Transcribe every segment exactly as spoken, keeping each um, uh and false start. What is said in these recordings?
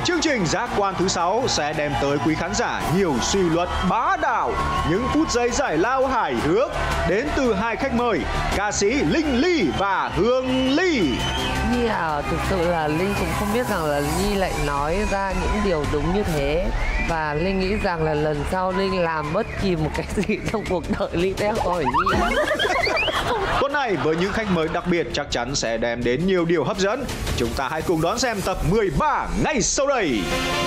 chương trình Giác Quan thứ sáu sẽ đem tới quý khán giả nhiều suy luận bá đạo, những phút giây giải lao hài hước đến từ hai khách mời, ca sĩ Linh Ly và Hương Ly. Nhi à, thực sự là Linh cũng không biết rằng là Nhi lại nói ra những điều đúng như thế. Và Linh nghĩ rằng là lần sau Linh làm bất kỳ một cái gì trong cuộc đời Linh sẽ hỏi Nhi. Tuần này với những khách mời đặc biệt chắc chắn sẽ đem đến nhiều điều hấp dẫn. Chúng ta hãy cùng đón xem tập mười ba ngay sau đây.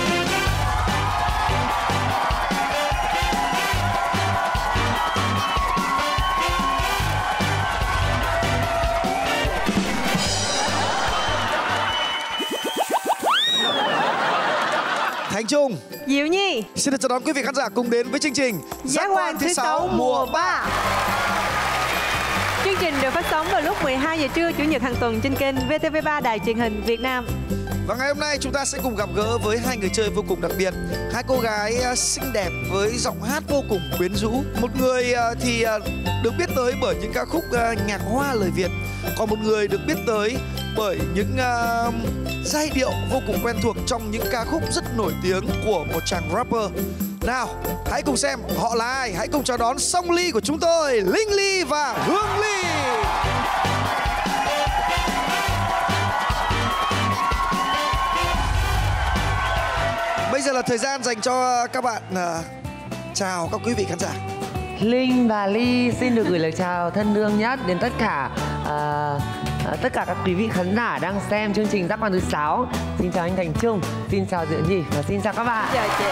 Thành Trung, Diệu Nhi, xin được chào đón quý vị khán giả cùng đến với chương trình Giác Quan thứ sáu mùa ba. Chương trình được phát sóng vào lúc mười hai giờ trưa Chủ nhật hàng tuần trên kênh vê tê vê ba Đài Truyền hình Việt Nam. Và ngày hôm nay chúng ta sẽ cùng gặp gỡ với hai người chơi vô cùng đặc biệt. Hai cô gái xinh đẹp với giọng hát vô cùng quyến rũ. Một người thì được biết tới bởi những ca khúc nhạc hoa lời Việt, còn một người được biết tới bởi những uh, giai điệu vô cùng quen thuộc trong những ca khúc rất nổi tiếng của một chàng rapper. Nào, hãy cùng xem họ là ai. Hãy cùng chào đón song ly của chúng tôi, Linh Ly và Hương Ly. Bây giờ là thời gian dành cho các bạn uh, chào các quý vị khán giả. Linh và Ly xin được gửi lời chào thân thương nhất đến tất cả uh, tất cả các quý vị khán giả đang xem chương trình Giác Quan thứ sáu. Xin chào anh Thành Trung, xin chào Diệu Nhi và xin chào các bạn. Chào chị.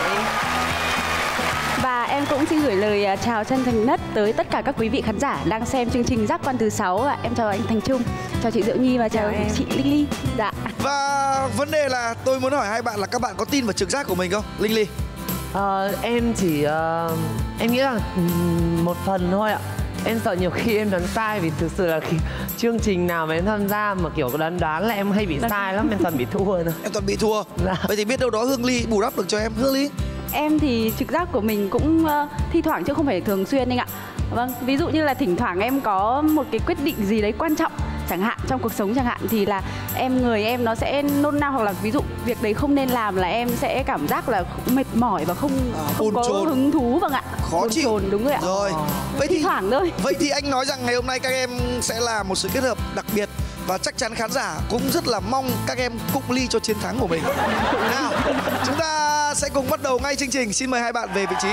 Và em cũng xin gửi lời chào chân thành nhất tới tất cả các quý vị khán giả đang xem chương trình Giác Quan thứ sáu. Em chào anh Thành Trung, chào chị Diệu Nhi và chào, chào chị Linh Ly. Dạ. Và vấn đề là tôi muốn hỏi hai bạn là các bạn có tin vào trực giác của mình không? Linh Ly. Ờ, em chỉ uh, em nghĩ là một phần thôi ạ. Em sợ nhiều khi em đoán sai vì thực sự là khi chương trình nào mà em tham gia mà kiểu đoán đoán là em hay bị sai lắm, em toàn bị thua thôi. Em toàn bị thua. Dạ. Vậy thì biết đâu đó Hương Ly bù đắp được cho em. Hương Ly. Em thì trực giác của mình cũng uh, thi thoảng chứ không phải thường xuyên anh ạ. Vâng, ví dụ như là thỉnh thoảng em có một cái quyết định gì đấy quan trọng chẳng hạn trong cuộc sống chẳng hạn thì là em người em nó sẽ nôn nao, hoặc là ví dụ việc đấy không nên làm là em sẽ cảm giác là mệt mỏi và không à, không có trồn. hứng thú, vâng ạ. Khó bồn chịu. Trồn, đúng rồi ạ. Rồi. À. Vậy thì thoảng thôi. Vậy thì anh nói rằng ngày hôm nay các em sẽ là một sự kết hợp đặc biệt và chắc chắn khán giả cũng rất là mong các em cụng ly cho chiến thắng của mình. Nào, chúng ta sẽ cùng bắt đầu ngay chương trình. Xin mời hai bạn về vị trí.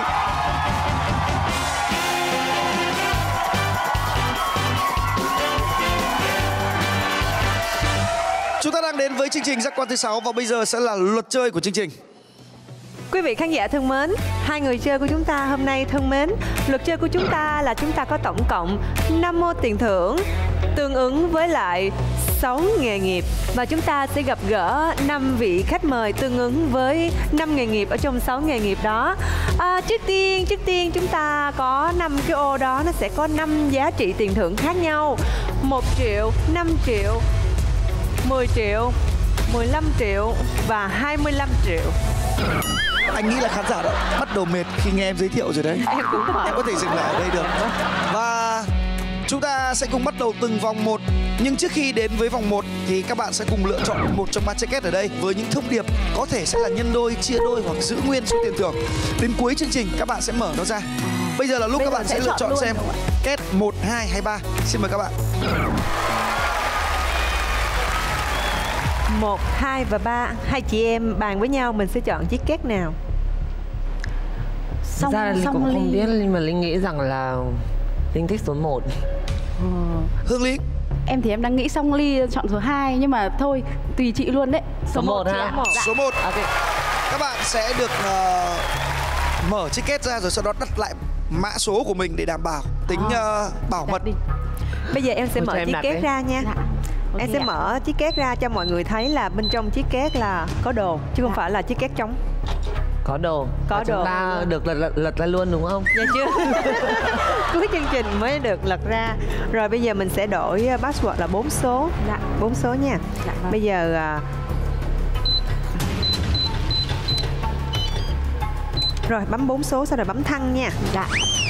Chúng ta đang đến với chương trình Giác Quan thứ sáu và bây giờ sẽ là luật chơi của chương trình. Quý vị khán giả thân mến, hai người chơi của chúng ta hôm nay thân mến, luật chơi của chúng ta là chúng ta có tổng cộng năm ô tiền thưởng tương ứng với lại sáu nghề nghiệp và chúng ta sẽ gặp gỡ năm vị khách mời tương ứng với năm nghề nghiệp ở trong sáu nghề nghiệp đó. À, trước tiên, trước tiên chúng ta có năm cái ô đó, nó sẽ có năm giá trị tiền thưởng khác nhau. một triệu, năm triệu, mười triệu, mười lăm triệu và hai mươi lăm triệu. Anh nghĩ là khán giả đã bắt đầu mệt khi nghe em giới thiệu rồi đấy. Em cũng mệt. Em có thể dừng lại ở đây được. Và chúng ta sẽ cùng bắt đầu từng vòng một. Nhưng trước khi đến với vòng một thì các bạn sẽ cùng lựa chọn một trong ba jacket ở đây với những thông điệp có thể sẽ là nhân đôi, chia đôi hoặc giữ nguyên số tiền thưởng. Đến cuối chương trình các bạn sẽ mở nó ra. Bây giờ là lúc Bây các bạn sẽ, sẽ lựa chọn luôn xem két một, hai hay ba. Xin mời các bạn. một, hai và ba. Hai chị em bàn với nhau mình sẽ chọn chiếc két nào. Thực ra là Linh cũng không biết nhưng mà Linh nghĩ rằng là Linh thích số một. Ừ. Hương Ly. Em thì em đang nghĩ Song Ly chọn số hai nhưng mà thôi tùy chị luôn đấy. Số một ha. Số một. Okay. Các bạn sẽ được uh, mở chiếc két ra rồi sau đó đặt lại mã số của mình để đảm bảo tính uh, bảo mật. Đi. Bây giờ em sẽ Ôi mở chiếc két ra nha. Dạ. Okay, em sẽ ạ. mở chiếc két ra cho mọi người thấy là bên trong chiếc két là có đồ chứ không dạ. phải là chiếc két trống. Có đồ. Có và đồ. Chúng ta được lật, lật, lật ra luôn đúng không? Dạ chưa. Cuối chương trình mới được lật ra. Rồi bây giờ mình sẽ đổi password là bốn số. Dạ. bốn số nha. Dạ, vâng. Bây giờ rồi bấm bốn số sau rồi bấm thăng nha. Dạ.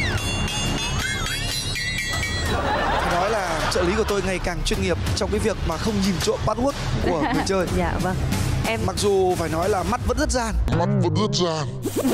Phải nói là trợ lý của tôi ngày càng chuyên nghiệp trong cái việc mà không nhìn trộm password của người chơi. Dạ vâng. Em Mặc dù phải nói là mắt vẫn rất gian. Mắt vẫn rất gian.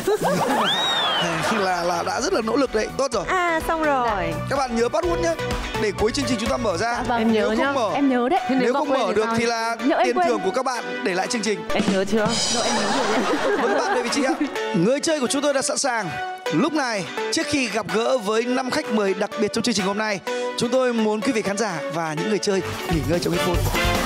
là là đã rất là nỗ lực đấy, tốt rồi. À xong rồi. Các bạn nhớ password nhé, để cuối chương trình chúng ta mở ra. Dạ, vâng. Em nhớ Nếu nhá. không mở, Em nhớ đấy. nếu, nếu không có quên mở thì được sao? thì là Nhớ em tiền quên. thưởng của các bạn để lại chương trình. Em nhớ chưa? Đâu em nhớ rồi đấy. Mời các bạn về vị trí ạ. Người chơi của chúng tôi đã sẵn sàng. Lúc này, trước khi gặp gỡ với năm khách mời đặc biệt trong chương trình hôm nay, chúng tôi muốn quý vị khán giả và những người chơi nghỉ ngơi trong ít phút.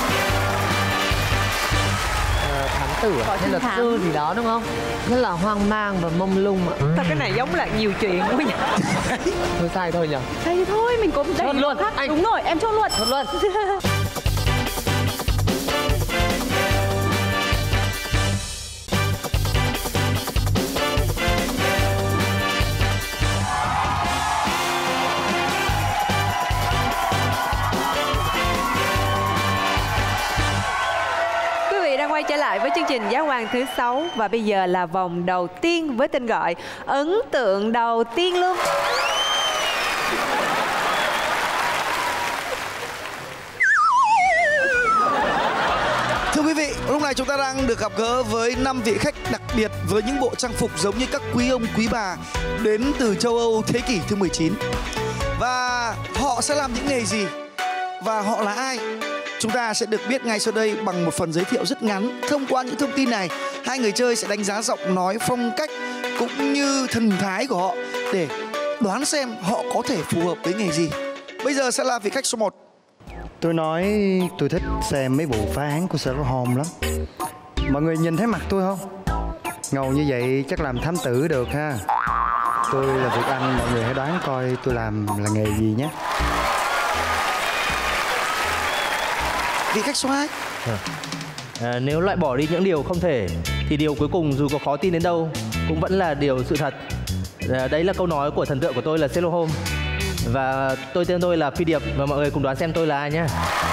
Ờ, thám tử à? Có hay trinh luật thám. sư gì đó đúng không? Rất là hoang mang và mông lung ạ. Sao cái này giống là nhiều chuyện quá nhỉ? Thôi sai thôi nhỉ? Đây thôi, mình có Chốt luôn, khác. anh. Đúng rồi, em chốt luôn. Chốt luôn. Quý vị đang quay trở lại với chương trình Giáo Hoàng thứ sáu và bây giờ là vòng đầu tiên với tên gọi ấn tượng đầu tiên luôn. Thưa quý vị, lúc này chúng ta đang được gặp gỡ với năm vị khách đặc biệt với những bộ trang phục giống như các quý ông quý bà đến từ châu Âu thế kỷ thứ mười chín. Và họ sẽ làm những nghề gì? Và họ là ai? Chúng ta sẽ được biết ngay sau đây bằng một phần giới thiệu rất ngắn. Thông qua những thông tin này, hai người chơi sẽ đánh giá giọng nói, phong cách cũng như thần thái của họ để đoán xem họ có thể phù hợp với nghề gì. Bây giờ sẽ là vị khách số một. Tôi nói tôi thích xem mấy bộ phá án của Sherlock Holmes lắm. Mọi người nhìn thấy mặt tôi không? Ngầu như vậy chắc làm thám tử được ha. Tôi là Việt Anh, mọi người hãy đoán coi tôi làm là nghề gì nhé. Vị khách số hai. À, nếu loại bỏ đi những điều không thể thì điều cuối cùng dù có khó tin đến đâu cũng vẫn là điều sự thật. À, đấy là câu nói của thần tượng của tôi là Sherlock Holmes. Và tôi tên tôi là Phi Điệp và mọi người cùng đoán xem tôi là ai nhé.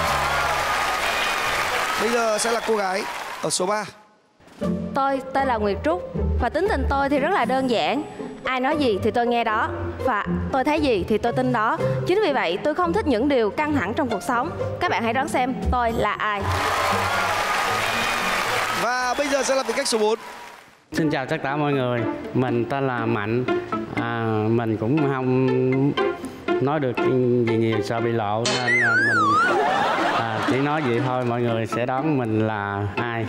Bây giờ sẽ là cô gái ở số ba. Tôi tên là Nguyệt Trúc và tính tình tôi thì rất là đơn giản. Ai nói gì thì tôi nghe đó và tôi thấy gì thì tôi tin đó. Chính vì vậy tôi không thích những điều căng thẳng trong cuộc sống. Các bạn hãy đoán xem tôi là ai. Và bây giờ sẽ là vị khách số bốn. Xin chào tất cả mọi người, mình tên là Mạnh. À, mình cũng không nói được gì nhiều sợ bị lộ nên mình à, chỉ nói vậy thôi, mọi người sẽ đoán mình là ai.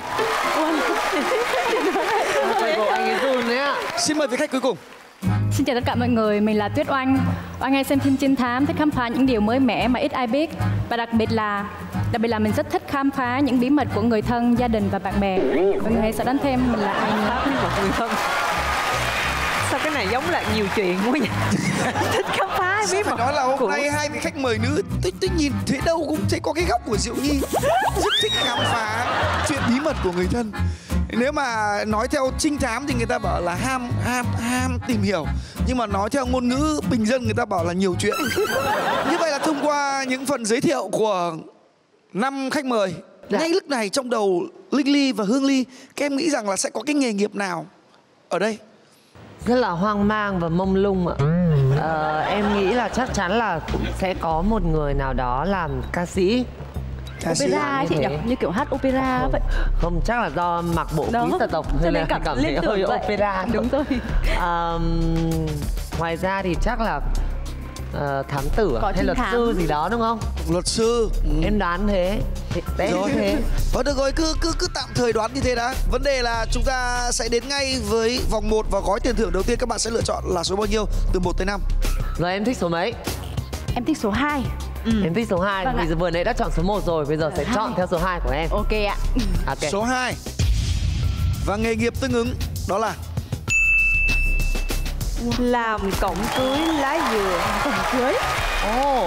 Anh ấy run đấy ạ. Xin mời vị khách cuối cùng. Xin chào tất cả mọi người, mình là Tuyết Oanh. Oanh hay xem phim trinh thám, thích khám phá những điều mới mẻ mà ít ai biết. Và đặc biệt là đặc biệt là mình rất thích khám phá những bí mật của người thân, gia đình và bạn bè. Mọi người hãy sẽ đoán thêm mình là ai nhé. Bí mật người thân. Sao cái này giống là nhiều chuyện quá nhỉ? Thích khám phá bí Phải mật. nói là hôm của... nay hai vị khách mời nữ tôi, tôi nhìn thấy đâu cũng thấy có cái góc của Diệu Nhi rất thích khám phá chuyện bí mật của người thân. Nếu mà nói theo trinh thám thì người ta bảo là ham ham ham tìm hiểu, nhưng mà nói theo ngôn ngữ bình dân người ta bảo là nhiều chuyện. Như vậy là thông qua những phần giới thiệu của năm khách mời, Dạ. ngay lúc này trong đầu Linh Ly và Hương Ly, các em nghĩ rằng là sẽ có cái nghề nghiệp nào ở đây? Rất là hoang mang và mông lung ạ. Ờ, em nghĩ là chắc chắn là cũng sẽ có một người nào đó làm ca sĩ. Ca sĩ. Opera ấy chị nhỉ? Như kiểu hát opera Không, vậy. không chắc là do mặc bộ Đó, quý gia tộc cho nên nên là cảm cảm liên thấy tưởng hơi vậy. opera. Đúng rồi. Ờm, ngoài ra thì chắc là ờ, thám tử à? Có hay trinh luật thám. sư gì đó đúng không? Luật sư. Ừ. Em đoán thế. Đấy Rồi. thế. Vâng, được rồi, cứ cứ cứ tạm thời đoán như thế đã. Vấn đề là chúng ta sẽ đến ngay với vòng một và gói tiền thưởng đầu tiên các bạn sẽ lựa chọn là số bao nhiêu từ một tới năm. Rồi em thích số mấy? Em thích số hai. Em thích số hai. Vâng ạ. Bây giờ vừa nãy đã chọn số một rồi, bây giờ sẽ hai. chọn theo số hai của em. Ok ạ. Ok. Số hai. Và nghề nghiệp tương ứng đó là Làm cổng cưới lá dừa. Cổng cưới. Ồ.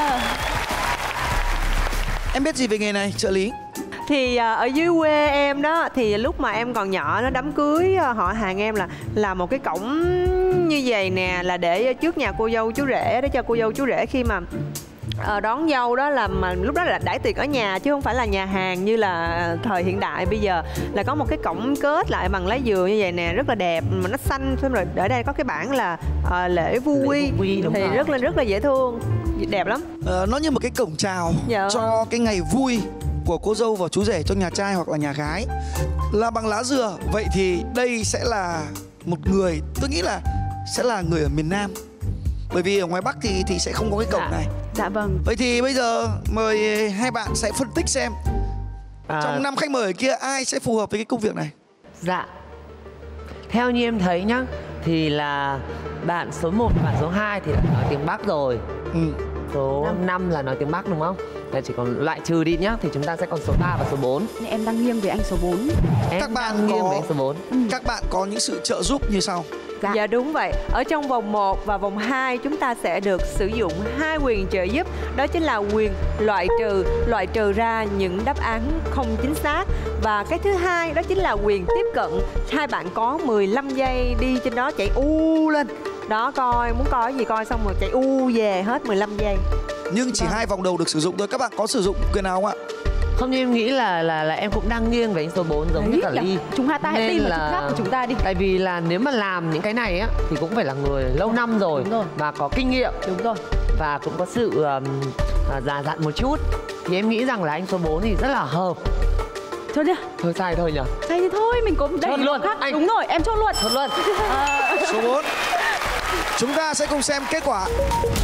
em biết gì về nghề này, trợ lý? Thì à, ở dưới quê em đó, thì lúc mà em còn nhỏ nó đám cưới à, họ hàng em là là một cái cổng như vậy nè, là để trước nhà cô dâu chú rể, để cho cô dâu chú rể khi mà ờ, đón dâu đó, là mà lúc đó là đãi tiệc ở nhà chứ không phải là nhà hàng như là thời hiện đại bây giờ, là có một cái cổng kết lại bằng lá dừa như vậy nè, rất là đẹp mà nó xanh, xong rồi ở đây có cái bảng là ờ, lễ vu quy, Lễ vu quy, đúng thì rồi. rất là rất là dễ thương, đẹp lắm. Ờ, nó như một cái cổng chào Dạ. cho cái ngày vui của cô dâu và chú rể cho nhà trai hoặc là nhà gái là bằng lá dừa. Vậy thì đây sẽ là một người, tôi nghĩ là sẽ là người ở miền Nam. Bởi vì ở ngoài Bắc thì thì sẽ không có cái cổng dạ. này. Dạ vâng. Vậy thì bây giờ mời hai bạn sẽ phân tích xem À, trong năm khách mời ở kia ai sẽ phù hợp với cái công việc này. Dạ. Theo như em thấy nhá, thì là bạn số một và bạn số hai thì đã nói tiếng Bắc rồi. Ừ. Số năm là nói tiếng Bắc đúng không? Là chỉ còn loại trừ đi nhá, thì chúng ta sẽ còn số ba và số bốn. Nhưng em đang nghiêng về anh số bốn. Em Các bạn đang nghiêng có- về anh số bốn. Các bạn có những sự trợ giúp như sau. Dạ. dạ đúng vậy. Ở trong vòng một và vòng hai chúng ta sẽ được sử dụng hai quyền trợ giúp. Đó chính là quyền loại trừ, loại trừ ra những đáp án không chính xác. Và cái thứ hai đó chính là quyền tiếp cận. Hai bạn có mười lăm giây đi trên đó chạy u lên. Đó, coi muốn coi gì coi xong rồi chạy u về hết mười lăm giây. Nhưng chỉ hai vòng đầu được sử dụng thôi. Các bạn có sử dụng quyền nào không ạ? Không, như em nghĩ là là là em cũng đang nghiêng về anh số bốn giống Đấy, như cả nhỉ? Ly. Chúng ta hãy Nên tin vào là- trực giác của chúng ta đi. Tại vì là nếu mà làm những cái này á thì cũng phải là người lâu năm rồi, Đúng rồi. và có kinh nghiệm Đúng rồi. và cũng có sự um, à, già dặn một chút. Thì em nghĩ rằng là anh số bốn thì rất là hợp. Thôi đi. Thôi sai thôi nhỉ. Sai thì thôi, mình có đây Chốt luôn, khác. anh. Đúng rồi, em chốt luôn. Chốt luôn. À, Số bốn. Chúng ta sẽ cùng xem kết quả.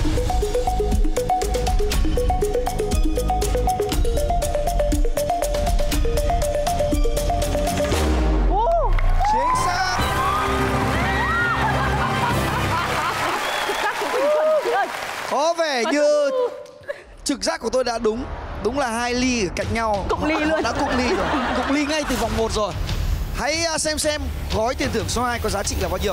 Chính xác. trực giác của mình chuẩn chị ơi. Có vẻ như trực giác của tôi đã đúng. Đúng là hai ly ở cạnh nhau. Cụng ly Họ luôn. đã cụng ly rồi. Cụng ly ngay từ vòng một rồi. Hãy uh, xem xem gói tiền thưởng số hai có giá trị là bao nhiêu.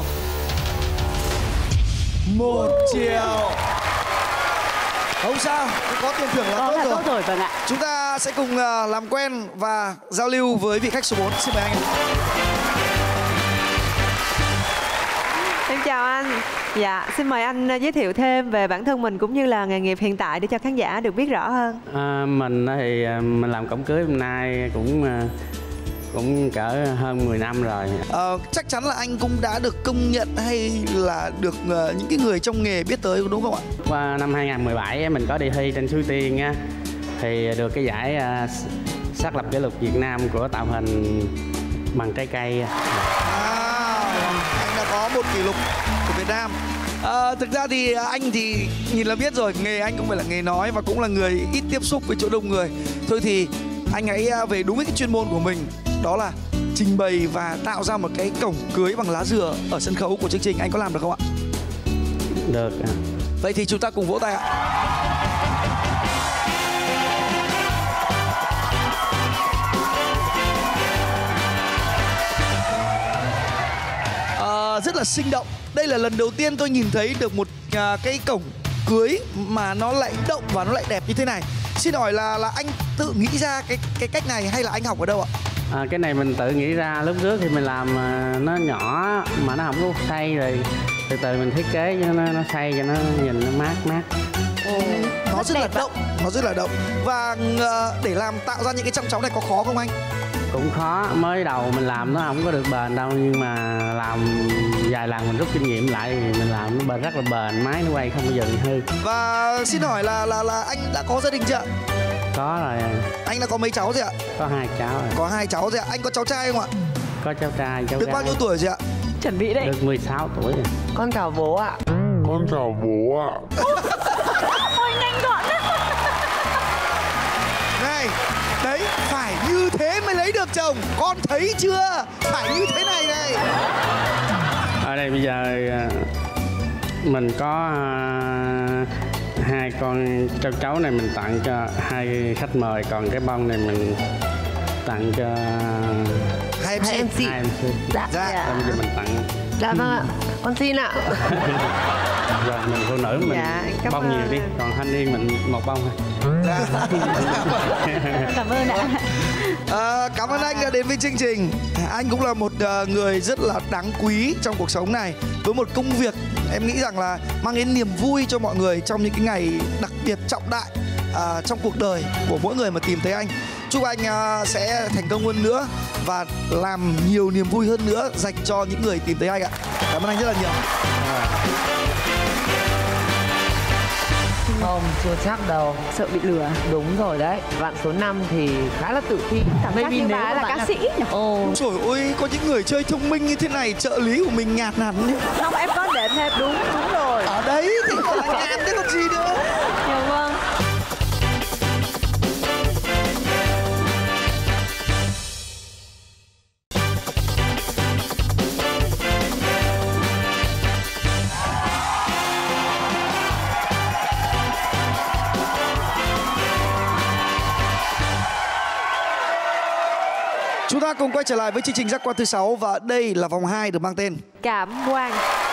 Một triệu. Không sao, có tiền thưởng là Đó tốt là rồi. tốt rồi, vâng ạ. Chúng ta sẽ cùng uh, làm quen và giao lưu với vị khách số bốn. Xin mời anh. Em chào anh. Dạ, xin mời anh giới thiệu thêm về bản thân mình cũng như là nghề nghiệp hiện tại để cho khán giả được biết rõ hơn. À, mình thì à, mình làm cổng cưới hôm nay cũng à, cũng cỡ hơn mười năm rồi. Ờ, chắc chắn là anh cũng đã được công nhận hay là được uh, những cái người trong nghề biết tới đúng không ạ? Qua năm hai không một bảy á, mình có đi thi trên Suối Tiên á, thì được cái giải à, xác lập kỷ lục Việt Nam của tạo hình bằng trái cây. À, anh đã có một kỷ lục của Việt Nam. À, thực ra thì anh thì nhìn là biết rồi, nghề anh cũng phải là nghề nói và cũng là người ít tiếp xúc với chỗ đông người. Thôi thì anh hãy về đúng với cái chuyên môn của mình, đó là trình bày và tạo ra một cái cổng cưới bằng lá dừa ở sân khấu của chương trình. Anh có làm được không ạ? Được. Vậy thì chúng ta cùng vỗ tay ạ. À, rất là sinh động. Đây là lần đầu tiên tôi nhìn thấy được một à, cái cổng cưới mà nó lại động và nó lại đẹp như thế này. Xin hỏi là là anh tự nghĩ ra cái cái cách này hay là anh học ở đâu ạ? À, cái này mình tự nghĩ ra, lúc trước thì mình làm à, nó nhỏ mà nó không có xoay, rồi từ từ mình thiết kế cho nó nó xoay cho nó nhìn nó mát mát. Nó rất là động, nó rất là động. Và à, để làm tạo ra những cái trong chóng này có khó không anh? Cũng khó, mới đầu mình làm nó không có được bền đâu, nhưng mà làm vài lần mình rút kinh nghiệm lại thì mình làm nó bền, rất là bền, máy nó quay không bao giờ bị hư. Và xin hỏi là là là anh đã có gia đình chưa ạ? Có rồi, Anh đã có mấy cháu rồi ạ? có hai cháu rồi, Có hai cháu rồi ạ. Anh có cháu trai không ạ? có cháu trai, cháu Được gái. bao nhiêu tuổi rồi ạ? Chuẩn bị đấy. Được mười sáu tuổi rồi. Con chào bố ạ. Con chào bố ạ. Ôi nhanh gọn đấy. Này, đấy, phải như thế mới lấy được chồng. Con thấy chưa? Phải như thế này này. Ở đây bây giờ à, mình có à, hai con cháu cháu này mình tặng cho hai khách mời, còn cái bông này mình tặng cho Hai em Hai em xin. chị. hai em xin. Dạ. Dạ. Bây giờ mình tặng Dạ vâng ạ. Con xin ạ. rồi mình phụ nữ mình Dạ, cảm bông ơn. nhiều đi, còn thanh niên mình một bông thôi. Dạ. Cảm ơn ạ. À, cảm ơn anh đã đến với chương trình. Anh cũng là một uh, người rất là đáng quý trong cuộc sống này, với một công việc em nghĩ rằng là mang đến niềm vui cho mọi người trong những cái ngày đặc biệt trọng đại uh, trong cuộc đời của mỗi người mà tìm thấy anh. Chúc anh uh, sẽ thành công hơn nữa và làm nhiều niềm vui hơn nữa dành cho những người tìm thấy anh ạ. Cảm ơn anh rất là nhiều. Không, chưa chắc đâu. Sợ bị lừa. Đúng rồi đấy. Bạn số năm thì khá là tự tin. Cảm giác như bà ấy là ca sĩ nhỉ? Ồ. Trời ơi, có những người chơi thông minh như thế này, trợ lý của mình nhạt hẳn. Không, em có đệm thêm. Đúng, đúng rồi. Ở đấy thì gọi là nhạt thế còn gì nữa. Dạ vâng. Chúng ta cùng quay trở lại với chương trình Giác Quan thứ sáu và đây là vòng hai được mang tên Cảm quan.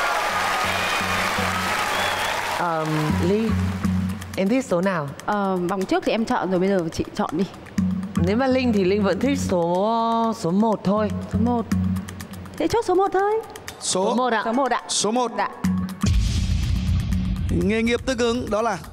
Um, Ly, em thích số nào? Ờ, vòng trước thì em chọn rồi, bây giờ chị chọn đi. Nếu mà Linh thì Linh vẫn thích số số một thôi. Số một. Thế chốt số một thôi. Số, số một ạ. Số một ạ. Số một. Dạ. Nghề nghiệp tương ứng đó là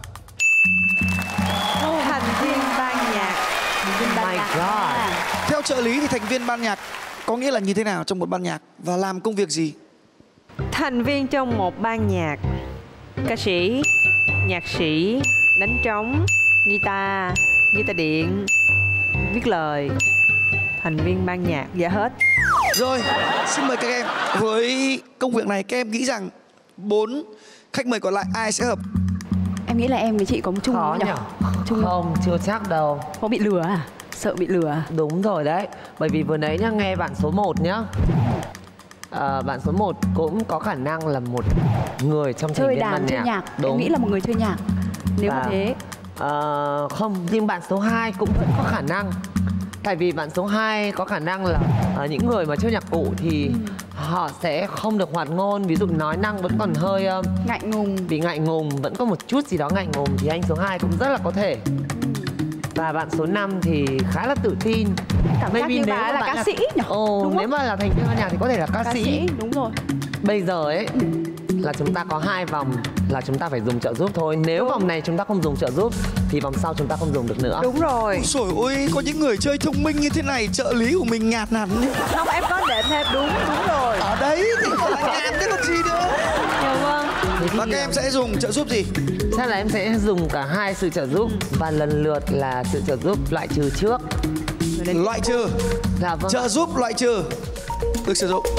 Thành viên ban nhạc. My God. theo trợ lý thì thành viên ban nhạc có nghĩa là như thế nào trong một ban nhạc và làm công việc gì? Thành viên trong một ban nhạc: ca sĩ, nhạc sĩ, đánh trống, guitar, guitar điện, viết lời. Thành viên ban nhạc, dạ hết. Rồi, xin mời các em. Với công việc này các em nghĩ rằng bốn khách mời còn lại ai sẽ hợp? Em nghĩ là em với chị có một chung Khó nhỉ? nhỉ? Chung Không, chưa chắc đâu. Có bị lừa à? Sợ bị lừa à? Đúng rồi đấy. Bởi vì vừa nãy nhá, nghe bạn số một nhá. À, bạn số một cũng có khả năng là một người trong thành Chơi viên ban đàn, chơi nhạc. Đúng. Em nghĩ là một người chơi nhạc. Nếu Và, mà thế. à, không, nhưng bạn số hai cũng vẫn có khả năng. Tại vì bạn số hai có khả năng là à, những người mà chơi nhạc cụ thì ừ. họ sẽ không được hoạt ngôn. Ví dụ nói năng vẫn còn hơi uh, ngại ngùng. Bị ngại ngùng, vẫn có một chút gì đó ngại ngùng thì anh số hai cũng rất là có thể. Và bạn số năm thì khá là tự tin. Cảm giác như bà là ca sĩ nhỉ? Ồ, đúng nếu không? mà là thành viên ban nhạc thì có thể là ca, ca sĩ. sĩ. Đúng rồi. Bây giờ ấy ừ. là chúng ta có hai vòng là chúng ta phải dùng trợ giúp thôi. Nếu đúng. vòng này chúng ta không dùng trợ giúp thì vòng sau chúng ta không dùng được nữa. Đúng rồi. Trời ơi, có những người chơi thông minh như thế này, trợ lý của mình nhạt hẳn. Không, em có đệm thêm. Đúng, đúng rồi. Ở đấy thì gọi là nhạt thế còn gì nữa. Dạ vâng. Và các em sẽ dùng trợ giúp gì? Chắc là em sẽ dùng cả hai sự trợ giúp và lần lượt là sự trợ giúp loại trừ trước. Loại trừ. Dạ vâng. Trợ giúp loại trừ được sử dụng.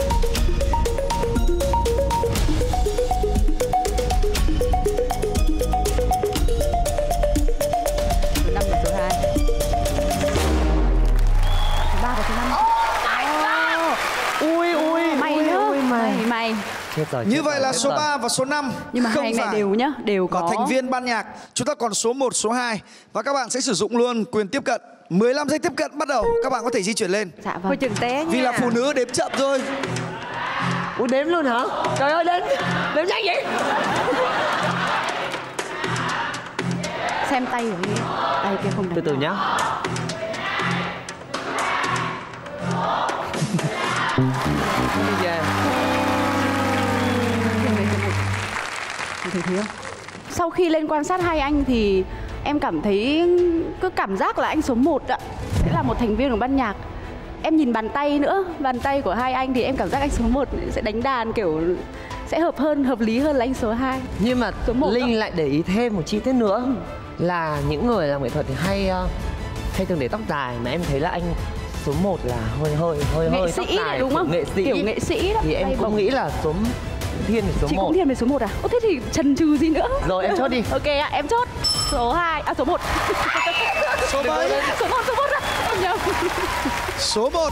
Số năm và số hai. Số ba và số năm. Ui ui mày ui, nhá. ui mày. Mày mày. Chết rồi, Như chết vậy rồi, là chết số rồi. ba và số năm Nhưng mà không hai phải này đều nhá, đều có là thành viên ban nhạc. Chúng ta còn số một, số hai và các bạn sẽ sử dụng luôn quyền tiếp cận. mười lăm giây tiếp cận bắt đầu. Các bạn có thể di chuyển lên. Dạ vâng. Thôi chừng té nha. Vì là phụ nữ đếm chậm thôi. Ui đếm luôn hả? Trời ơi đếm đếm nhanh vậy. Xem tay của em. Tay kia không đánh. Từ từ nhá. Đi về. Thấy thế không? Sau khi lên quan sát hai anh thì em cảm thấy cứ cảm giác là anh số một ạ sẽ là một thành viên của ban nhạc. Em nhìn bàn tay nữa, bàn tay của hai anh thì em cảm giác anh số một sẽ đánh đàn kiểu sẽ hợp hơn, hợp lý hơn là anh số hai. Nhưng mà số một Linh đó. lại để ý thêm một chi tiết nữa ừ. là những người làm nghệ thuật thì hay uh, hay thường để tóc dài, mà em thấy là anh số một là hơi hơi hơi nghệ hơi sĩ tóc dài đúng không? Nghệ sĩ. Kiểu nghệ sĩ đó. Thì em Tay cũng bồng. nghĩ là số thiên về số Chị một. cũng thiên về số một à? Ô thế thì chần chừ gì nữa. Rồi em chốt đi. Ok ạ, em chốt số hai, à số một. Số mấy? Số một, số một ạ. Em nhầm. Số một.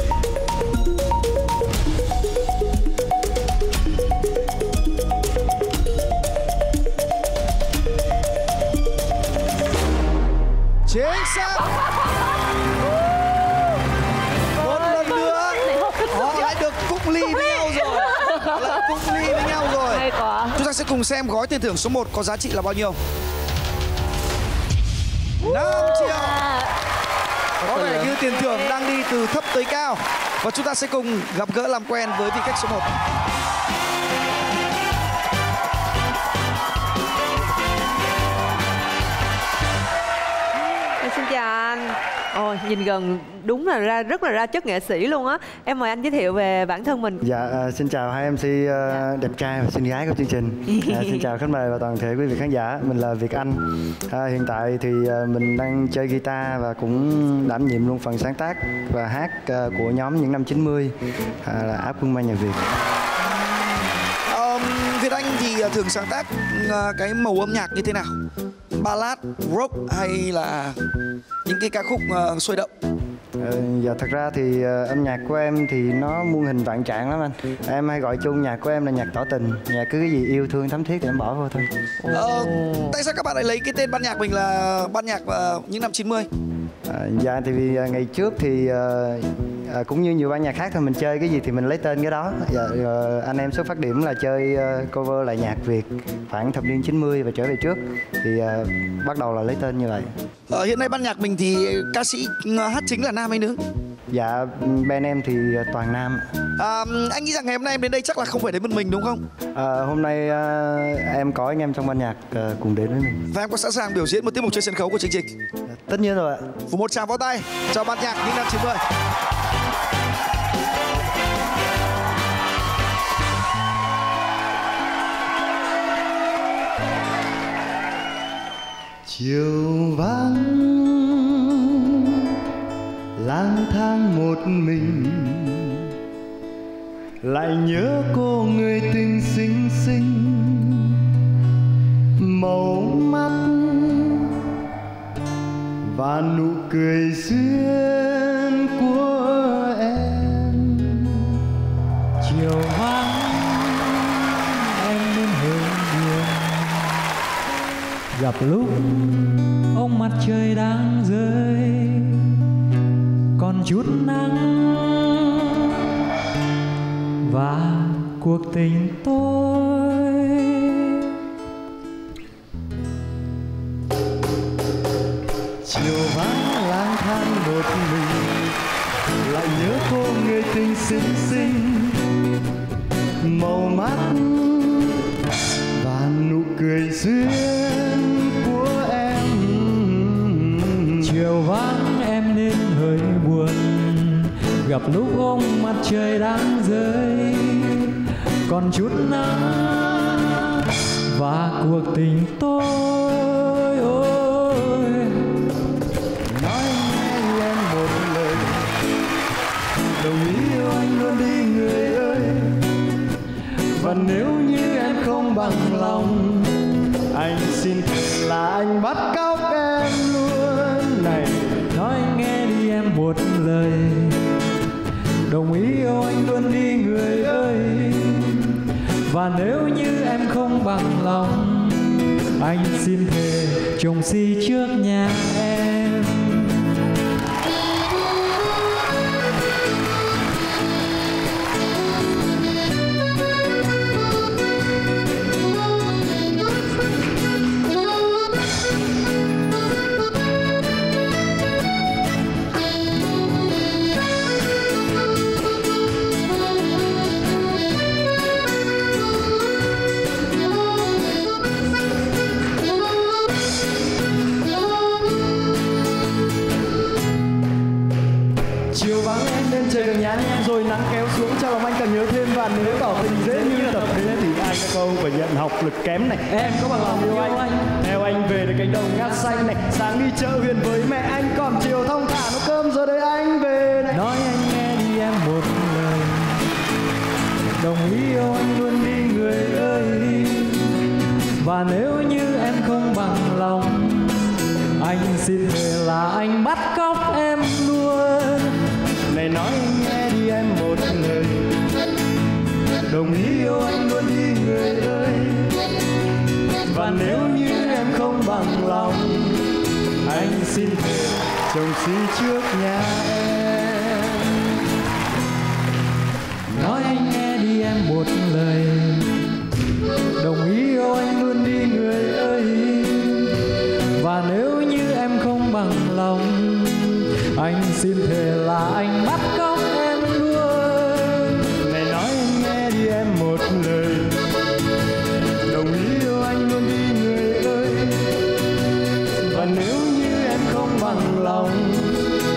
Chính xác. Một lần nữa họ lại được cụng ly với nhau rồi. Họ lại cụng ly với nhau rồi. Hay quá. Chúng ta sẽ cùng xem gói tiền thưởng số một có giá trị là bao nhiêu. năm triệu. Có vẻ như tiền thưởng đang đi từ thấp tới cao. Và chúng ta sẽ cùng gặp gỡ làm quen với vị khách số một. Em xin chào anh. Ôi, nhìn gần đúng là ra rất là ra chất nghệ sĩ luôn á. Em mời anh giới thiệu về bản thân mình. Dạ, à, xin chào hai em xê à, đẹp trai và xinh gái của chương trình. À, xin chào khách mời và toàn thể quý vị khán giả. Mình là Việt Anh. À, hiện tại thì à, mình đang chơi guitar và cũng đảm nhiệm luôn phần sáng tác và hát à, của nhóm những năm chín mươi à, là Áp Quân Mai Nhạc Việt. Um, Việt Anh thì uh, thường sáng tác uh, cái màu âm nhạc như thế nào? Ballad, rock hay là những cái ca khúc uh, sôi động? Ờ, dạ thật ra thì uh, âm nhạc của em thì nó muôn hình vạn trạng lắm anh. Em hay gọi chung nhạc của em là nhạc tỏ tình. Nhạc cứ cái gì yêu thương thắm thiết thì em bỏ vô thôi. Ờ, tại sao các bạn lại lấy cái tên ban nhạc mình là ban nhạc uh, những năm chín mươi? À, dạ thì vì uh, ngày trước thì uh, À, cũng như nhiều ban nhạc khác thôi, mình chơi cái gì thì mình lấy tên cái đó. Dạ, uh, anh em xuất phát điểm là chơi uh, cover lại nhạc Việt khoảng thập niên chín mươi và trở về trước thì uh, bắt đầu là lấy tên như vậy. Ờ, hiện nay ban nhạc mình thì ca sĩ hát chính là nam hay nữ? Dạ bên em thì toàn nam. À, anh nghĩ rằng ngày hôm nay em đến đây chắc là không phải đến một mình đúng không? À, hôm nay uh, em có anh em trong ban nhạc uh, cùng đến với mình. Và em có sẵn sàng biểu diễn một tiết mục trên sân khấu của chương trình? Dạ, tất nhiên rồi ạ. Một tràng pháo tay cho ban nhạc những năm chín mươi. Chiều vắng lang thang một mình, lại nhớ cô người tình xinh xinh, màu mắt và nụ cười duyên của em. Chiều vắng em nên hơi buồn, gặp lúc ông mặt trời đang rơi còn chút nắng và cuộc tình tôi. Chiều vắng lang thang một mình, lại nhớ cô người tình xinh xinh, màu mắt và nụ cười duyên của em. Chiều vắng em nên hơi buồn, gặp lúc ông mặt trời đang rơi còn chút nắng và cuộc tình tôi. Ôi nói nghe em một lời, đồng ý yêu anh luôn đi người ơi. Và nếu như em không bằng lòng, anh xin thề là anh bắt cóc em luôn. Này nói nghe đi em một lời, đồng ý yêu anh luôn đi người ơi. Và nếu như em không bằng lòng, anh xin thề chồng si trước nhà em. Trời đường nhã nhẽn rồi nắng kéo xuống, cho lòng anh càng nhớ thêm. Và nếu tỏ tình dễ như tập thế thì ai có câu phải nhận học lực kém này. Em có bằng lòng yêu anh, anh theo anh về được cánh đồng ngát xanh này. Sáng đi chợ huyện với mẹ anh, còn chiều thong thả nấu cơm rồi đợi anh về này. Nói anh nghe đi em một lời, đồng ý yêu anh luôn đi người ơi. Và nếu như em không bằng lòng, anh xin thề là anh bắt cóc em luôn. Này nói nghe đi em một lời, đồng ý yêu anh luôn đi người ơi. Và nếu như em không bằng lòng, anh xin thề chồng si trước nhà em. Nói anh nghe đi em một lời, đồng ý yêu anh luôn đi người ơi. Và nếu như em không bằng lòng, anh xin thề là anh bắt cóc em luôn. Này nói nghe đi em một lời, đồng ý yêu anh luôn đi người ơi. Và nếu như em không bằng lòng,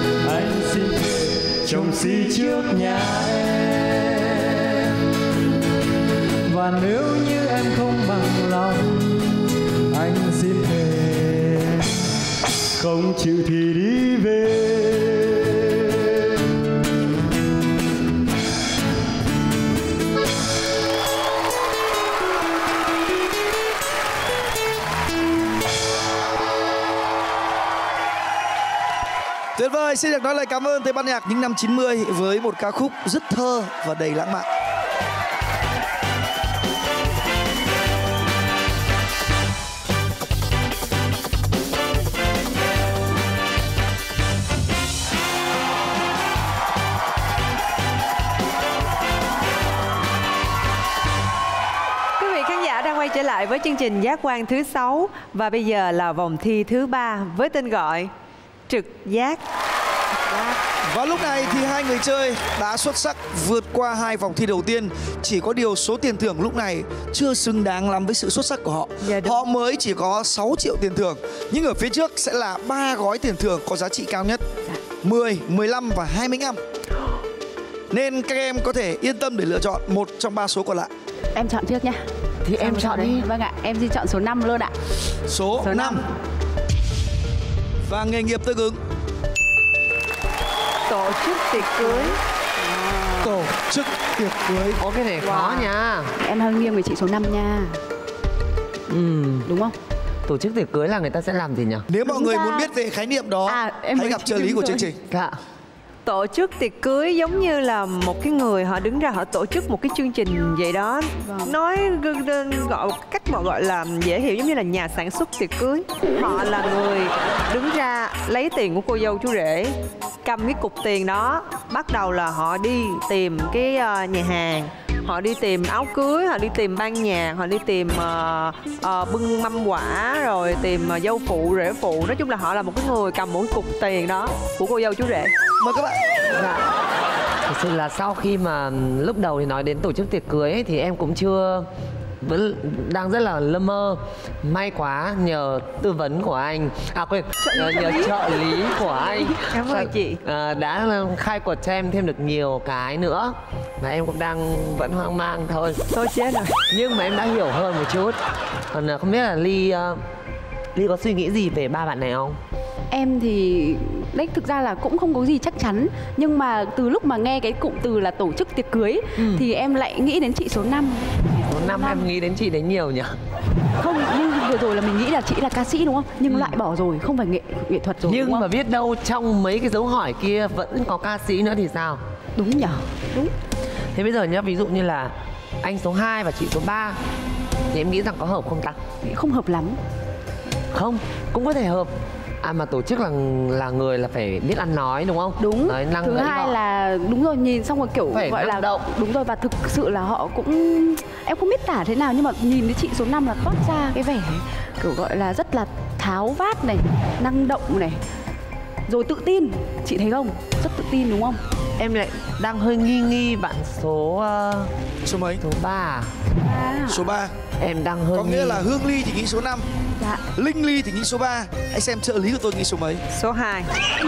xin thề trông xí trước nhà em. Và nếu như em không bằng lòng, anh xin thề không chịu thì đi về. Tuyệt vời, xin được nói lời cảm ơn tới ban nhạc những năm chín mươi với một ca khúc rất thơ và đầy lãng mạn. Quý vị khán giả đang quay trở lại với chương trình Giác Quan thứ sáu và bây giờ là vòng thi thứ ba với tên gọi Trực Giác. Và lúc này thì hai người chơi đã xuất sắc vượt qua hai vòng thi đầu tiên. Chỉ có điều số tiền thưởng lúc này chưa xứng đáng lắm với sự xuất sắc của họ. Dạ, họ mới chỉ có sáu triệu tiền thưởng. Nhưng ở phía trước sẽ là ba gói tiền thưởng có giá trị cao nhất, dạ. mười, mười lăm và hai mươi lăm. Nên các em có thể yên tâm để lựa chọn một trong ba số còn lại. Em chọn trước nhá. Thì em chọn đi. Vâng ạ, em xin chọn số năm luôn ạ. Số, số năm. Và nghề nghiệp tương ứng. Tổ chức tiệc cưới. À. Tổ chức tiệc cưới. Ồ, cái này wow. khó nha. Em hơi nghiêng về chị số năm nha. Ừ. Đúng không? Tổ chức tiệc cưới là người ta sẽ làm gì nhỉ? Nếu mọi người muốn biết về khái niệm đó, à, hãy gặp trợ lý của chương trình. Dạ. Tổ chức tiệc cưới giống như là một cái người họ đứng ra họ tổ chức một cái chương trình vậy đó. Vâng. Nói gọi cách mà gọi là dễ hiểu giống như là nhà sản xuất tiệc cưới. Họ là người đứng ra lấy tiền của cô dâu chú rể, cầm cái cục tiền đó, bắt đầu là họ đi tìm cái nhà hàng, họ đi tìm áo cưới, họ đi tìm ban nhạc, họ đi tìm uh, uh, bưng mâm quả, rồi tìm uh, dâu phụ, rể phụ. Nói chung là họ là một cái người cầm một cái cục tiền đó của cô dâu chú rể. Mời các bạn. Dạ. Thật sự là sau khi mà lúc đầu thì nói đến tổ chức tiệc cưới ấy, thì em cũng chưa, vẫn đang rất là lơ mơ. May quá nhờ tư vấn của anh, à quên, nhờ, nhờ trợ lý của anh. Cảm ơn chị. À, đã khai quật cho em thêm được nhiều cái nữa. Mà em cũng đang vẫn hoang mang thôi. Tôi chết rồi. Nhưng mà em đã hiểu hơn một chút. Còn không biết là Ly, uh, Ly có suy nghĩ gì về ba bạn này không? Em thì đấy, thực ra là cũng không có gì chắc chắn. Nhưng mà từ lúc mà nghe cái cụm từ là tổ chức tiệc cưới ừ. thì em lại nghĩ đến chị số năm. Số năm em nghĩ đến chị đấy nhiều nhỉ? Không, nhưng vừa rồi là mình nghĩ là chị là ca sĩ đúng không? Nhưng ừ. loại bỏ rồi, không phải nghệ nghệ thuật rồi. Nhưng đúng không? mà biết đâu trong mấy cái dấu hỏi kia vẫn có ca sĩ nữa thì sao? Đúng nhỉ? Đúng. Thế bây giờ nhá, ví dụ như là anh số hai và chị số ba thì em nghĩ rằng có hợp không ta? Không hợp lắm. Không, cũng có thể hợp. À mà tổ chức là là người là phải biết ăn nói đúng không? Đúng. Nói năng Thứ hai họ. là đúng rồi, nhìn xong rồi kiểu phải gọi là động. Đúng rồi, và thực sự là họ cũng, em không biết tả thế nào nhưng mà nhìn thấy chị số năm là toát ra cái vẻ kiểu gọi là rất là tháo vát này, năng động này, rồi tự tin. Chị thấy không? Rất tự tin đúng không? Em lại đang hơi nghi nghi bạn số uh, số mấy? Số ba. À. Số ba. Em đang hơi có nghĩa nghi. là Hương Ly thì nghĩ số năm. Dạ. Linh Ly thì nghĩ số ba. Anh xem trợ lý của tôi nghĩ số mấy? Số hai.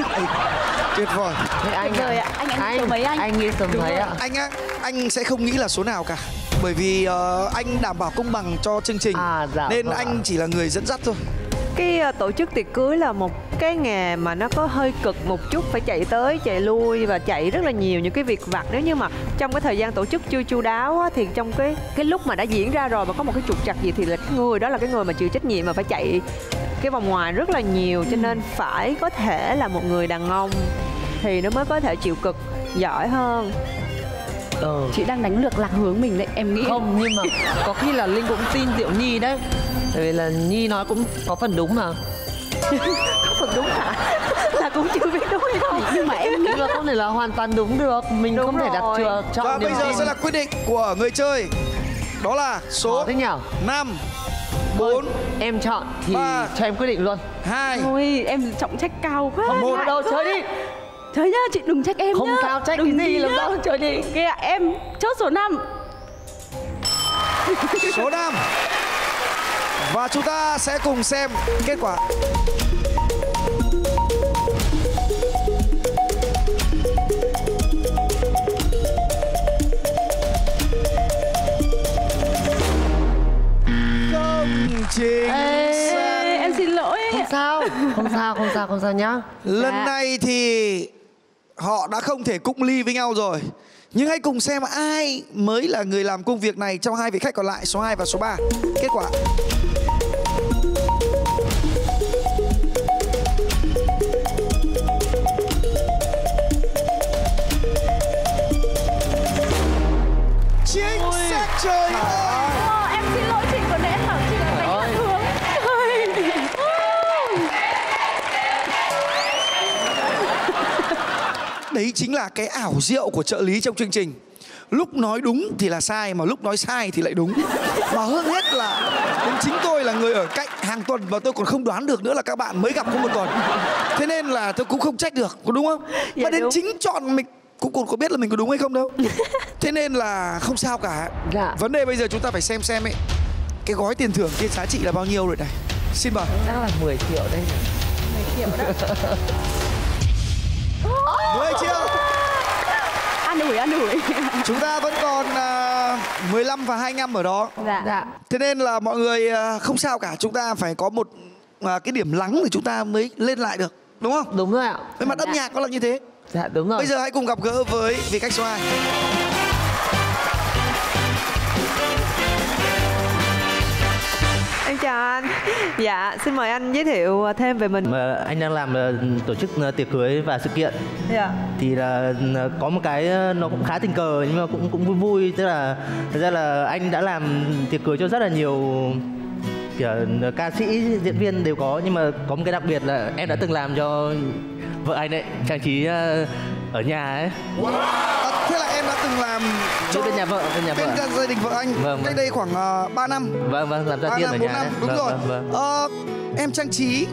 Tuyệt vời. Thế anh rồi ạ. Anh, anh, anh số mấy anh? Anh nghĩ số mấy ạ? Anh á, anh sẽ không nghĩ là số nào cả. Bởi vì uh, anh đảm bảo công bằng cho chương trình. À, dạ, nên vâng. anh chỉ là người dẫn dắt thôi. Cái uh, tổ chức tiệc cưới là một cái nghề mà nó có hơi cực một chút, phải chạy tới chạy lui và chạy rất là nhiều những cái việc vặt. Nếu như mà trong cái thời gian tổ chức chưa chu đáo á, thì trong cái cái lúc mà đã diễn ra rồi mà có một cái trục trặc gì thì là cái người đó là cái người mà chịu trách nhiệm mà phải chạy cái vòng ngoài rất là nhiều. Cho nên phải có thể là một người đàn ông thì nó mới có thể chịu cực giỏi hơn. Ừ. Chị đang đánh lược lạc hướng mình đấy, em nghĩ. Không, nhưng mà có khi là Linh cũng tin Diệu Nhi đấy. Tại vì là Nhi nói cũng có phần đúng mà. Có phần đúng hả? Là cũng chưa biết đúng hay không. Nhưng mà em nghĩ là không thể là hoàn toàn đúng được. Mình đúng không rồi. Thể đặt chưa chọn. Và bây giờ tin. Sẽ là quyết định của người chơi. Đó là số năm, bốn. Em chọn thì ba, cho em quyết định luôn. Hai. Ôi, em trọng trách cao quá. Một đâu chơi đi. Chơi nhá, chị đừng trách em không nhá. Không cao trách đừng cái gì làm sao chơi đi. Kìa, em chốt số năm. Số năm. Và chúng ta sẽ cùng xem kết quả. Không sao, không sao, không sao nhá. Lần Dạ. này thì họ đã không thể cụng ly với nhau rồi. Nhưng hãy cùng xem ai mới là người làm công việc này trong hai vị khách còn lại, số hai và số ba. Kết quả. Chính xác, trời ơi. Ờ, em xin lỗi chị, còn nãy em bảo chị là đánh lạc hướng. Đấy chính là cái ảo diệu của trợ lý trong chương trình. Lúc nói đúng thì là sai, mà lúc nói sai thì lại đúng. Và hơn hết là đến chính tôi là người ở cạnh hàng tuần và tôi còn không đoán được nữa là các bạn mới gặp có một tuần. Thế nên là tôi cũng không trách được, có đúng không? Dạ, Mà đến đúng. chính chọn mình cũng còn có biết là mình có đúng hay không đâu. Thế nên là không sao cả. Dạ. Vấn đề bây giờ chúng ta phải xem xem ấy, cái gói tiền thưởng kia giá trị là bao nhiêu rồi này. Xin mời. Chắc là mười triệu đây này. mười triệu đó. mười triệu. An ủi, an ủi. Chúng ta vẫn còn uh, mười lăm và hai mươi lăm ở đó. Dạ. Dạ. Thế nên là mọi người uh, không sao cả. Chúng ta phải có một uh, cái điểm lắng thì chúng ta mới lên lại được. Đúng không? Đúng rồi ạ. Về mặt âm Dạ. nhạc nó là như thế. Dạ đúng rồi. Bây giờ hãy cùng gặp gỡ với vị khách số hai. Em chào anh. Dạ, xin mời anh giới thiệu thêm về mình. Mà anh đang làm ờ, tổ chức ờ, tiệc cưới và sự kiện. Dạ. Thì là ờ, có một cái ờ, nó cũng khá tình cờ nhưng mà cũng cũng vui vui, tức là thật ra là anh đã làm tiệc cưới cho rất là nhiều kiểu ca sĩ, diễn viên đều có, nhưng mà có một cái đặc biệt là em đã từng làm cho vợ anh đấy, trang trí ờ, ở nhà ấy. À, thế là em đã từng làm cho bên nhà vợ, bên nhà vợ. bên gia, gia đình vợ anh Vâng, cách vâng. đây khoảng uh, ba năm. Vâng vâng, làm ra ba tiên ở năm, bốn nhà năm, đấy. đúng Vâng, rồi. vâng, vâng. Ờ, em trang trí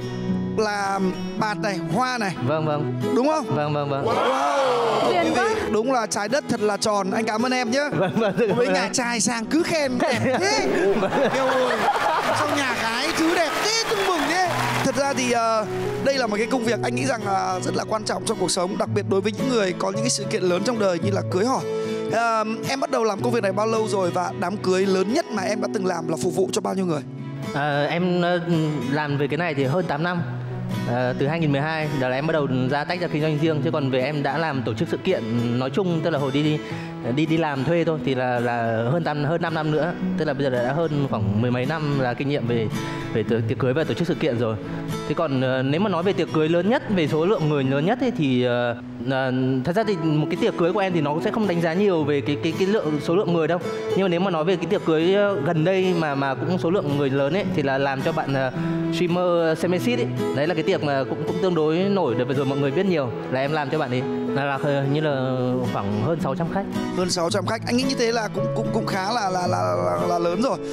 là bạt này, hoa này, Vâng vâng. đúng không? Vâng vâng vâng. Wow, quý vị, đúng là trái đất thật là tròn. Anh cảm ơn em nhé. Vâng vâng. Với nhà trai sang cứ khen đẹp thế. Yêu ơi, sao nhà gái thứ đẹp thế, tưng mừng thế. Thật ra thì uh, đây là một cái công việc anh nghĩ rằng uh, rất là quan trọng trong cuộc sống, đặc biệt đối với những người có những cái sự kiện lớn trong đời như là cưới hỏi. Uh, em bắt đầu làm công việc này bao lâu rồi và đám cưới lớn nhất mà em đã từng làm là phục vụ cho bao nhiêu người? À, em ờ, làm về cái này thì hơn tám năm. À, từ hai nghìn mười hai đó là em bắt đầu ra tách ra kinh doanh riêng, chứ còn về em đã làm tổ chức sự kiện nói chung, tức là hồi đi đi đi, đi làm thuê thôi thì là là hơn tám hơn năm năm nữa, tức là bây giờ đã hơn khoảng mười mấy năm là kinh nghiệm về về tiệc cưới và tổ chức sự kiện rồi. Thế còn ờ, nếu mà nói về tiệc cưới lớn nhất, về số lượng người lớn nhất ấy, thì uh, uh, thật ra thì một cái tiệc cưới của em thì nó cũng sẽ không đánh giá nhiều về cái cái cái lượng số lượng người đâu. Nhưng mà nếu mà nói về cái tiệc cưới gần đây mà mà cũng số lượng người lớn ấy thì là làm cho bạn uh, streamer Semesis ấy. Đấy là cái tiệc mà cũng cũng tương đối nổi được, vừa rồi mọi người biết nhiều, là em làm cho bạn ấy là, là như là khoảng hơn sáu trăm khách. Hơn sáu trăm khách. Anh nghĩ như thế là cũng cũng cũng khá là là là là, là lớn rồi.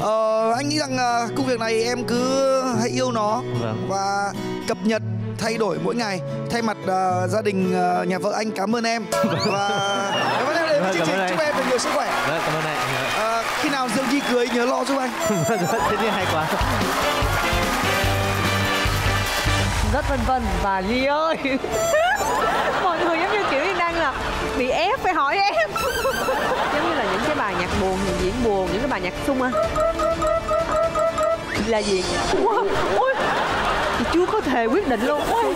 Ờ, anh nghĩ rằng uh, công việc này em cứ hãy yêu nó. Vâng. Và cập nhật, thay đổi mỗi ngày. Thay mặt uh, gia đình uh, nhà vợ anh cảm ơn em. Và cảm ơn em đến với chương trình. Chúc em được nhiều sức khỏe. Vâng, cảm ơn anh. Uh, khi nào Dương Nhi cưới nhớ lo giúp anh. Thế thì hay quá. Rất vân vân và Nhi ơi. Mọi người giống như kiểu như đang là bị ép phải hỏi em. Giống như là những cái bài nhạc buồn thì diễn buồn, những cái bài nhạc sung á là gì? Wow. Ôi, chị chưa có thể quyết định luôn. Ôi.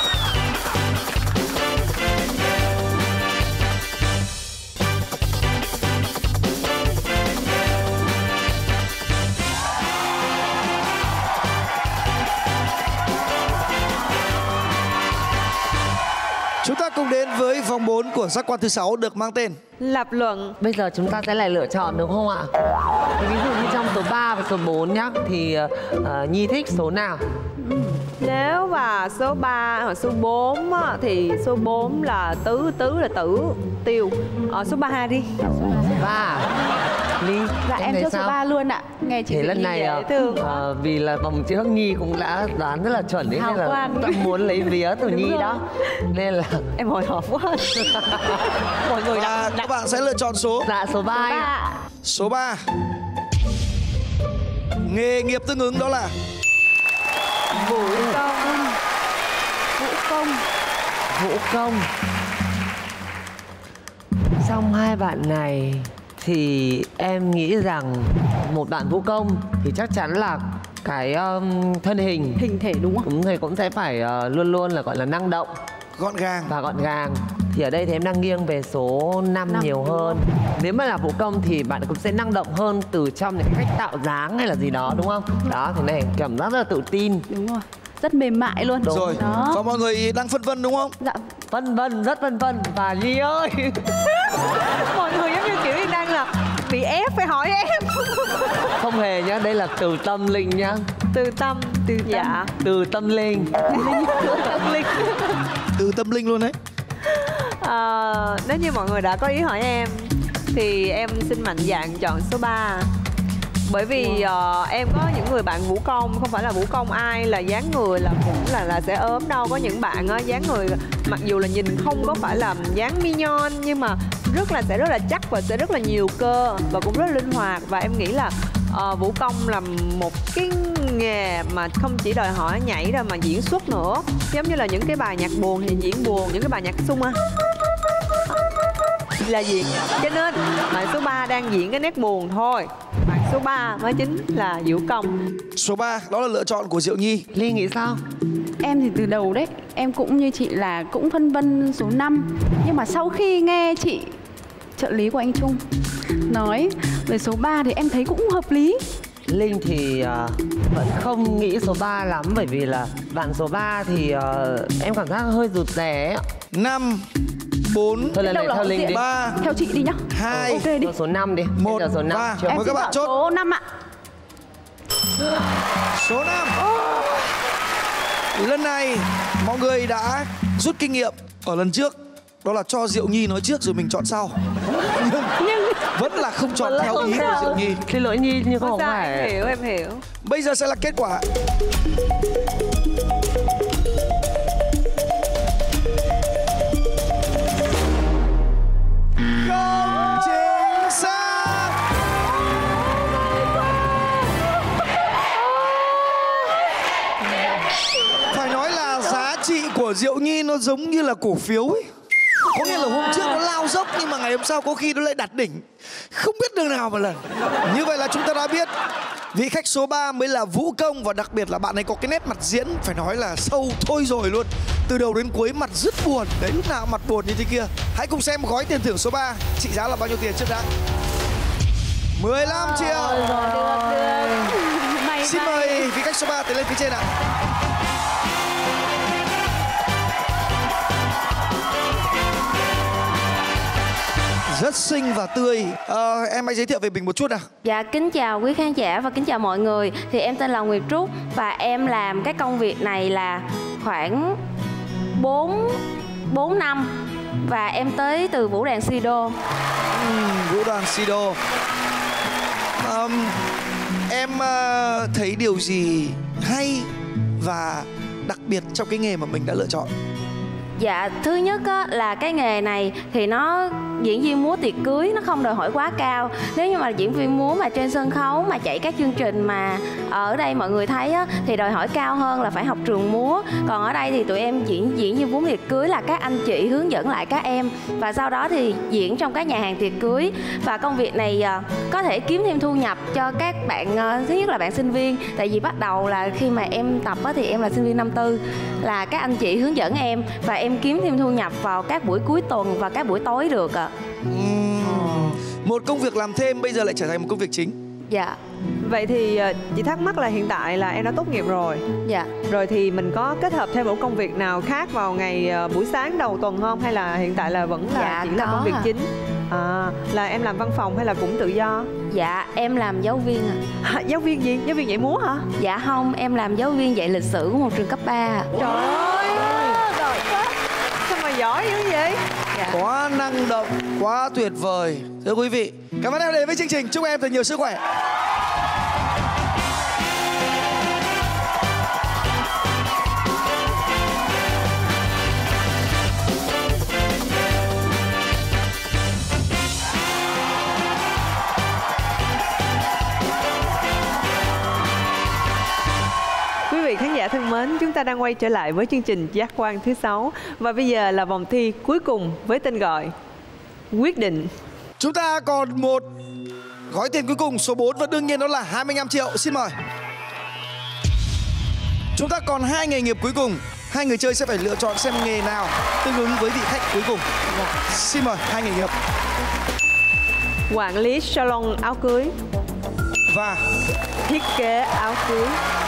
Chúng ta cùng đến với vòng bốn của giác quan thứ sáu được mang tên Lập luận. Bây giờ chúng ta sẽ lại lựa chọn đúng không ạ? Thì ví dụ như trong số ba và số bốn nhá, thì uh, Nhi thích số nào? Nếu mà số ba hoặc số bốn á, thì số bốn là tứ, tứ là tử, tiêu. Ờ, số ba hai đi. Ba. Ly, Dạ em thấy cho số sao? ba luôn ạ. Nghe chị Thế Vĩnh lần Nhi này dễ à, thương. à, vì là vòng trước Nhi cũng đã đoán rất là chuẩn đấy, Hào nên là quang. đã muốn lấy vía từ Đúng Nhi rồi. đó, nên là Em hồi hộp quá. Mọi người và các bạn sẽ lựa chọn số dạ số ba. Ba. số ba. Nghề nghiệp tương ứng đó là Vũ công. Vũ công. Vũ công. Trong hai bạn này thì em nghĩ rằng một bạn vũ công thì chắc chắn là cái um, thân hình hình thể đúng không? Đúng thì cũng sẽ phải uh, luôn luôn là gọi là năng động, gọn gàng và gọn gàng. Thì ở đây thì em đang nghiêng về số năm nhiều hơn. Nếu mà là vũ công thì bạn cũng sẽ năng động hơn từ trong những cách tạo dáng hay là gì đó, đúng không? Đó, thế này cảm giác rất là tự tin. Đúng rồi, rất mềm mại luôn. Đúng. Rồi, đó. Và mọi người đang phân vân đúng không? Dạ. Vân vân, rất vân vân. Và Nhi ơi, mọi người giống như kiểu như đang là bị ép phải hỏi em. không hề nhá, đây là từ tâm linh nhá. Từ tâm, từ tâm. Dạ, từ tâm linh. Tâm linh. Từ tâm linh luôn đấy. À, nếu như mọi người đã có ý hỏi em thì em xin mạnh dạn chọn số ba. Bởi vì wow. uh, em có những người bạn vũ công, không phải là vũ công ai là dáng người là cũng là là sẽ ốm đâu. Có những bạn uh, dáng người mặc dù là nhìn không có phải là dáng mignon nhưng mà rất là sẽ rất là chắc và sẽ rất là nhiều cơ và cũng rất là linh hoạt. Và em nghĩ là uh, vũ công là một cái nghề mà không chỉ đòi hỏi nhảy ra mà diễn xuất nữa. Giống như là những cái bài nhạc buồn thì diễn buồn, những cái bài nhạc sung á là diễn. Cho nên bạn số ba đang diễn cái nét buồn thôi. Bạn số ba mới chính là vũ công. Số ba đó là lựa chọn của Diệu Nhi. Ly nghĩ sao? Em thì từ đầu đấy, em cũng như chị là cũng phân vân số năm. Nhưng mà sau khi nghe chị trợ lý của anh Trung nói về số ba thì em thấy cũng hợp lý. Linh thì uh, vẫn không nghĩ số ba lắm, bởi vì là bạn số ba thì uh, em cảm giác hơi rụt rè. Năm, bốn, thôi lần này theo Linh đi. ba, theo chị đi nhá. hai, ok đi. Số năm đi. một, số năm. ba. Em mời các bạn chốt. Số năm ạ. Số năm. Lần này mọi người đã rút kinh nghiệm ở lần trước, đó là cho Diệu Nhi nói trước rồi mình chọn sau. Nhưng, nhưng vẫn là không chọn theo ý của Diệu Nhi. Xin lỗi Nhi nhưng không sao, phải. Em hiểu, em hiểu. Bây giờ sẽ là kết quả. Không chính xác. Phải nói là giá trị của Diệu Nhi nó giống như là cổ phiếu ấy. Có nghĩa là hôm trước nó lao dốc nhưng mà ngày hôm sau có khi nó lại đạt đỉnh. Không biết đường nào mà lần. Như vậy là chúng ta đã biết vị khách số ba mới là vũ công. Và đặc biệt là bạn ấy có cái nét mặt diễn phải nói là sâu thôi rồi luôn. Từ đầu đến cuối mặt rất buồn. Đấy, lúc nào mặt buồn như thế kia. Hãy cùng xem gói tiền thưởng số ba trị giá là bao nhiêu tiền trước đã. mười lăm triệu. Được, được. May Xin may. mời vị khách số ba tiến lên phía trên ạ. Rất xinh và tươi. à, Em hãy giới thiệu về mình một chút nào. Dạ, kính chào quý khán giả và kính chào mọi người. Thì em tên là Nguyệt Trúc và em làm cái công việc này là khoảng bốn năm. Và em tới từ Vũ đoàn Sido. uhm, Vũ đoàn Sido. um, Em uh, thấy điều gì hay và đặc biệt trong cái nghề mà mình đã lựa chọn? Dạ, thứ nhất á, là cái nghề này thì nó diễn viên múa tiệc cưới nó không đòi hỏi quá cao. Nếu như mà diễn viên múa mà trên sân khấu mà chạy các chương trình mà ở đây mọi người thấy á, thì đòi hỏi cao hơn là phải học trường múa. Còn ở đây thì tụi em diễn diễn viên múa tiệc cưới là các anh chị hướng dẫn lại các em và sau đó thì diễn trong các nhà hàng tiệc cưới. Và công việc này uh, có thể kiếm thêm thu nhập cho các bạn, uh, thứ nhất là bạn sinh viên. Tại vì bắt đầu là khi mà em tập á, thì em là sinh viên năm tư, là các anh chị hướng dẫn em và em kiếm thêm thu nhập vào các buổi cuối tuần và các buổi tối được ạ. uhm, Một công việc làm thêm bây giờ lại trở thành một công việc chính. Dạ. Vậy thì chị thắc mắc là hiện tại là em đã tốt nghiệp rồi. Dạ. Rồi thì mình có kết hợp thêm một công việc nào khác vào ngày buổi sáng đầu tuần không? Hay là hiện tại là vẫn là Dạ, chỉ là công việc à. chính? À, là em làm văn phòng hay là cũng tự do? Dạ, em làm giáo viên ạ. Giáo viên gì? Giáo viên dạy múa hả? Dạ không, em làm giáo viên dạy lịch sử của một trường cấp ba. Trời ơi, giỏi quá. Sao mà giỏi dữ vậy? Dạ. Quá năng động, quá tuyệt vời. Thưa quý vị, cảm ơn em đến với chương trình. Chúc em thật nhiều sức khỏe. Quý vị khán giả thân mến, chúng ta đang quay trở lại với chương trình Giác Quan thứ sáu. Và bây giờ là vòng thi cuối cùng với tên gọi Quyết định. Chúng ta còn một gói tiền cuối cùng số bốn và đương nhiên đó là hai mươi lăm triệu. Xin mời. Chúng ta còn hai nghề nghiệp cuối cùng. Hai người chơi sẽ phải lựa chọn xem nghề nào tương ứng với vị khách cuối cùng. Xin mời hai nghề nghiệp. Quản lý salon áo cưới và thiết kế áo cưới.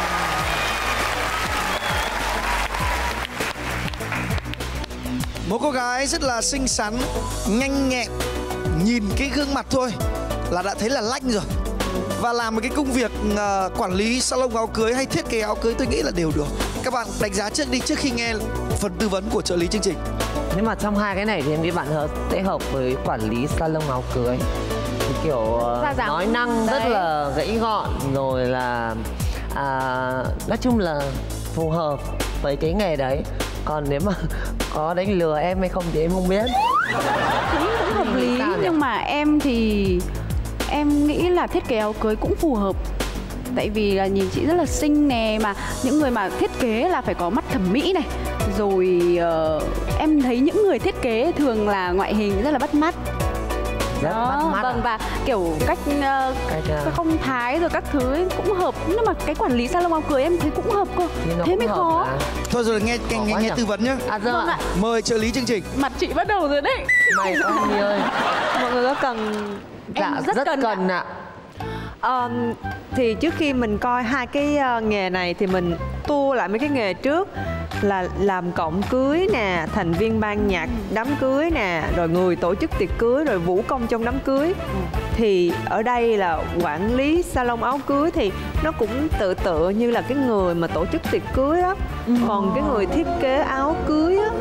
Một cô gái rất là xinh xắn, nhanh nhẹn, nhìn cái gương mặt thôi là đã thấy là lanh rồi. Và làm một cái công việc uh, quản lý salon áo cưới hay thiết kế áo cưới tôi nghĩ là đều được. Các bạn đánh giá trước đi trước khi nghe phần tư vấn của trợ lý chương trình. Nhưng mà trong hai cái này thì em nghĩ bạn hợp sẽ hợp với quản lý salon áo cưới. Thì kiểu uh, nói năng rất là gãy gọn, rồi là à, nói chung là phù hợp với cái nghề đấy. Còn nếu mà có đánh lừa em hay không thì em không biết. Cũng, cũng hợp lý, nhưng mà em thì em nghĩ là thiết kế áo cưới cũng phù hợp. Tại vì là nhìn chị rất là xinh nè, mà những người mà thiết kế là phải có mắt thẩm mỹ này. Rồi uh, em thấy những người thiết kế thường là ngoại hình rất là bắt mắt. Đó, vâng, và kiểu cách, uh, cách uh... phong thái rồi các thứ ấy cũng hợp. Nhưng mà cái quản lý salon áo cưới em thấy cũng hợp cơ. Thế mới khó. À. Thôi rồi nghe nghe, nghe, nghe tư vấn nhá. À, vâng ạ. Mời trợ lý chương trình. Mặt chị bắt đầu rồi đấy. Mày quá Nhi ơi. Mọi người có cần? Dạ em rất, rất cần, cần ạ. À, thì trước khi mình coi hai cái uh, nghề này thì mình tua lại mấy cái nghề trước, là làm cộng cưới nè, thành viên ban nhạc đám cưới nè, rồi người tổ chức tiệc cưới, rồi vũ công trong đám cưới. Thì ở đây là quản lý salon áo cưới thì nó cũng tự tự như là cái người mà tổ chức tiệc cưới á. Ừ. Còn cái người thiết kế áo cưới á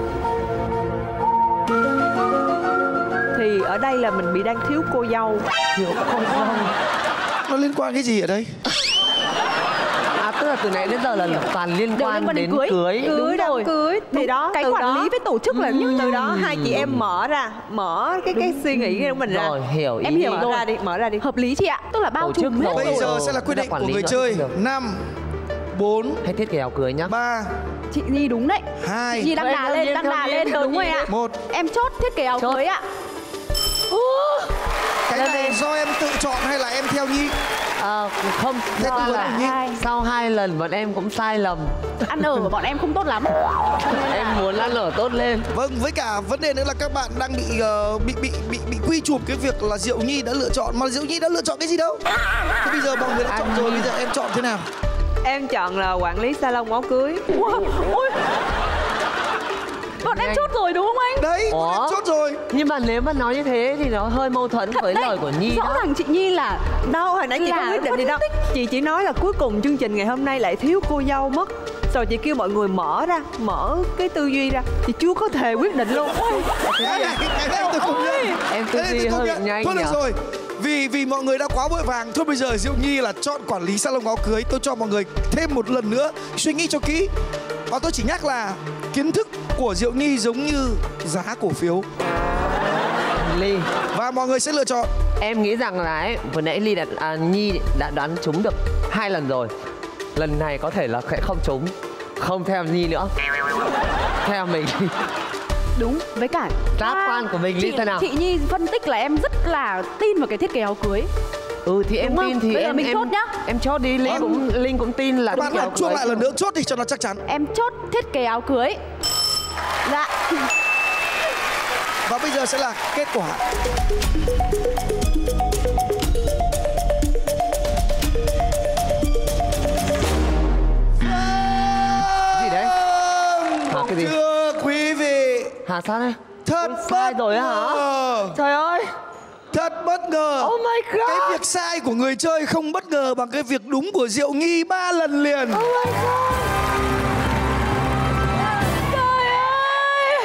thì ở đây là mình bị đang thiếu cô dâu. Thiếu cô dâu. Nó liên quan cái gì ở đây? À, tức là từ nãy đến giờ là toàn liên quan đến, đến cưới. Cưới, cưới đám cưới. Thì đó, cái quản đó, lý với tổ chức là như từ đó hai chị em mở ra, mở cái cái suy nghĩ của mình ra. Rồi, hiểu ý. Em hiểu mở rồi. ra đi, mở ra đi. Hợp lý chị ạ. Tức là bao trùm hết. Bây giờ sẽ là quyết định của người chơi. Năm, bốn, hay thiết kế áo cưới nhá. Ba. Chị Nhi đúng đấy. Hai. Chị Nhi đang đà lên, đang đà lên đúng rồi ạ. Một. Em chốt thiết kế áo cưới ạ. Cái này do em tự chọn hay là em theo Nhi? À, không, do là hai. Sau hai lần bọn em cũng sai lầm. Ăn ở của bọn em không tốt lắm. Em muốn ăn ở tốt lên. Vâng, với cả vấn đề nữa là các bạn đang bị uh, bị bị bị bị quy chụp cái việc là Diệu Nhi đã lựa chọn, mà Diệu Nhi đã lựa chọn cái gì đâu. Thế bây giờ mọi người đã chọn rồi, bây giờ em chọn thế nào? Em chọn là quản lý salon áo cưới. Wow, ôi. Bọn em chốt rồi đúng không anh? Đấy, bọn em chốt rồi. Nhưng mà nếu mà nói như thế thì nó hơi mâu thuẫn với lời của Nhi. Rõ ràng chị Nhi là đâu, hồi nãy chị có quyết định gì đâu. Chị chỉ nói là cuối cùng chương trình ngày hôm nay lại thiếu cô dâu mất. Rồi chị kêu mọi người mở ra, mở cái tư duy ra. Chị chưa có thể quyết định luôn. Em tôi cùng nhau. Em tư duy hơi nhanh. Thôi được rồi. Vì vì mọi người đã quá vội vàng. Thôi bây giờ Diệu Nhi là chọn quản lý salon áo cưới. Tôi cho mọi người thêm một lần nữa suy nghĩ cho kỹ. Và tôi chỉ nhắc là kiến thức của Diệu Nhi giống như giá cổ phiếu. Ly. Và mọi người sẽ lựa chọn. Em nghĩ rằng là ấy, vừa nãy Ly đã, à, Nhi đã đoán trúng được hai lần rồi. Lần này có thể là sẽ không trúng. Không theo Nhi nữa. Theo mình. Đúng, với cả giác quan của mình như thế nào? Chị Nhi phân tích là em rất là tin vào cái thiết kế áo cưới. Ừ thì em tin thì em mình em chốt nhá. Em chốt đi, Linh à, cũng Linh cũng tin là các bạn lại chuông lại lần nữa, chốt thì cho nó chắc chắn. Em chốt thiết kế áo cưới. Dạ. Và bây giờ sẽ là kết quả. Gì đấy? Hả, cái gì? Thưa quý vị. Hả sao đây? Thật sai rồi hả? Trời ơi. Thật bất ngờ. Oh my god. Cái việc sai của người chơi không bất ngờ bằng cái việc đúng của Diệu Nhi ba lần liền. Oh my god. Trời ơi.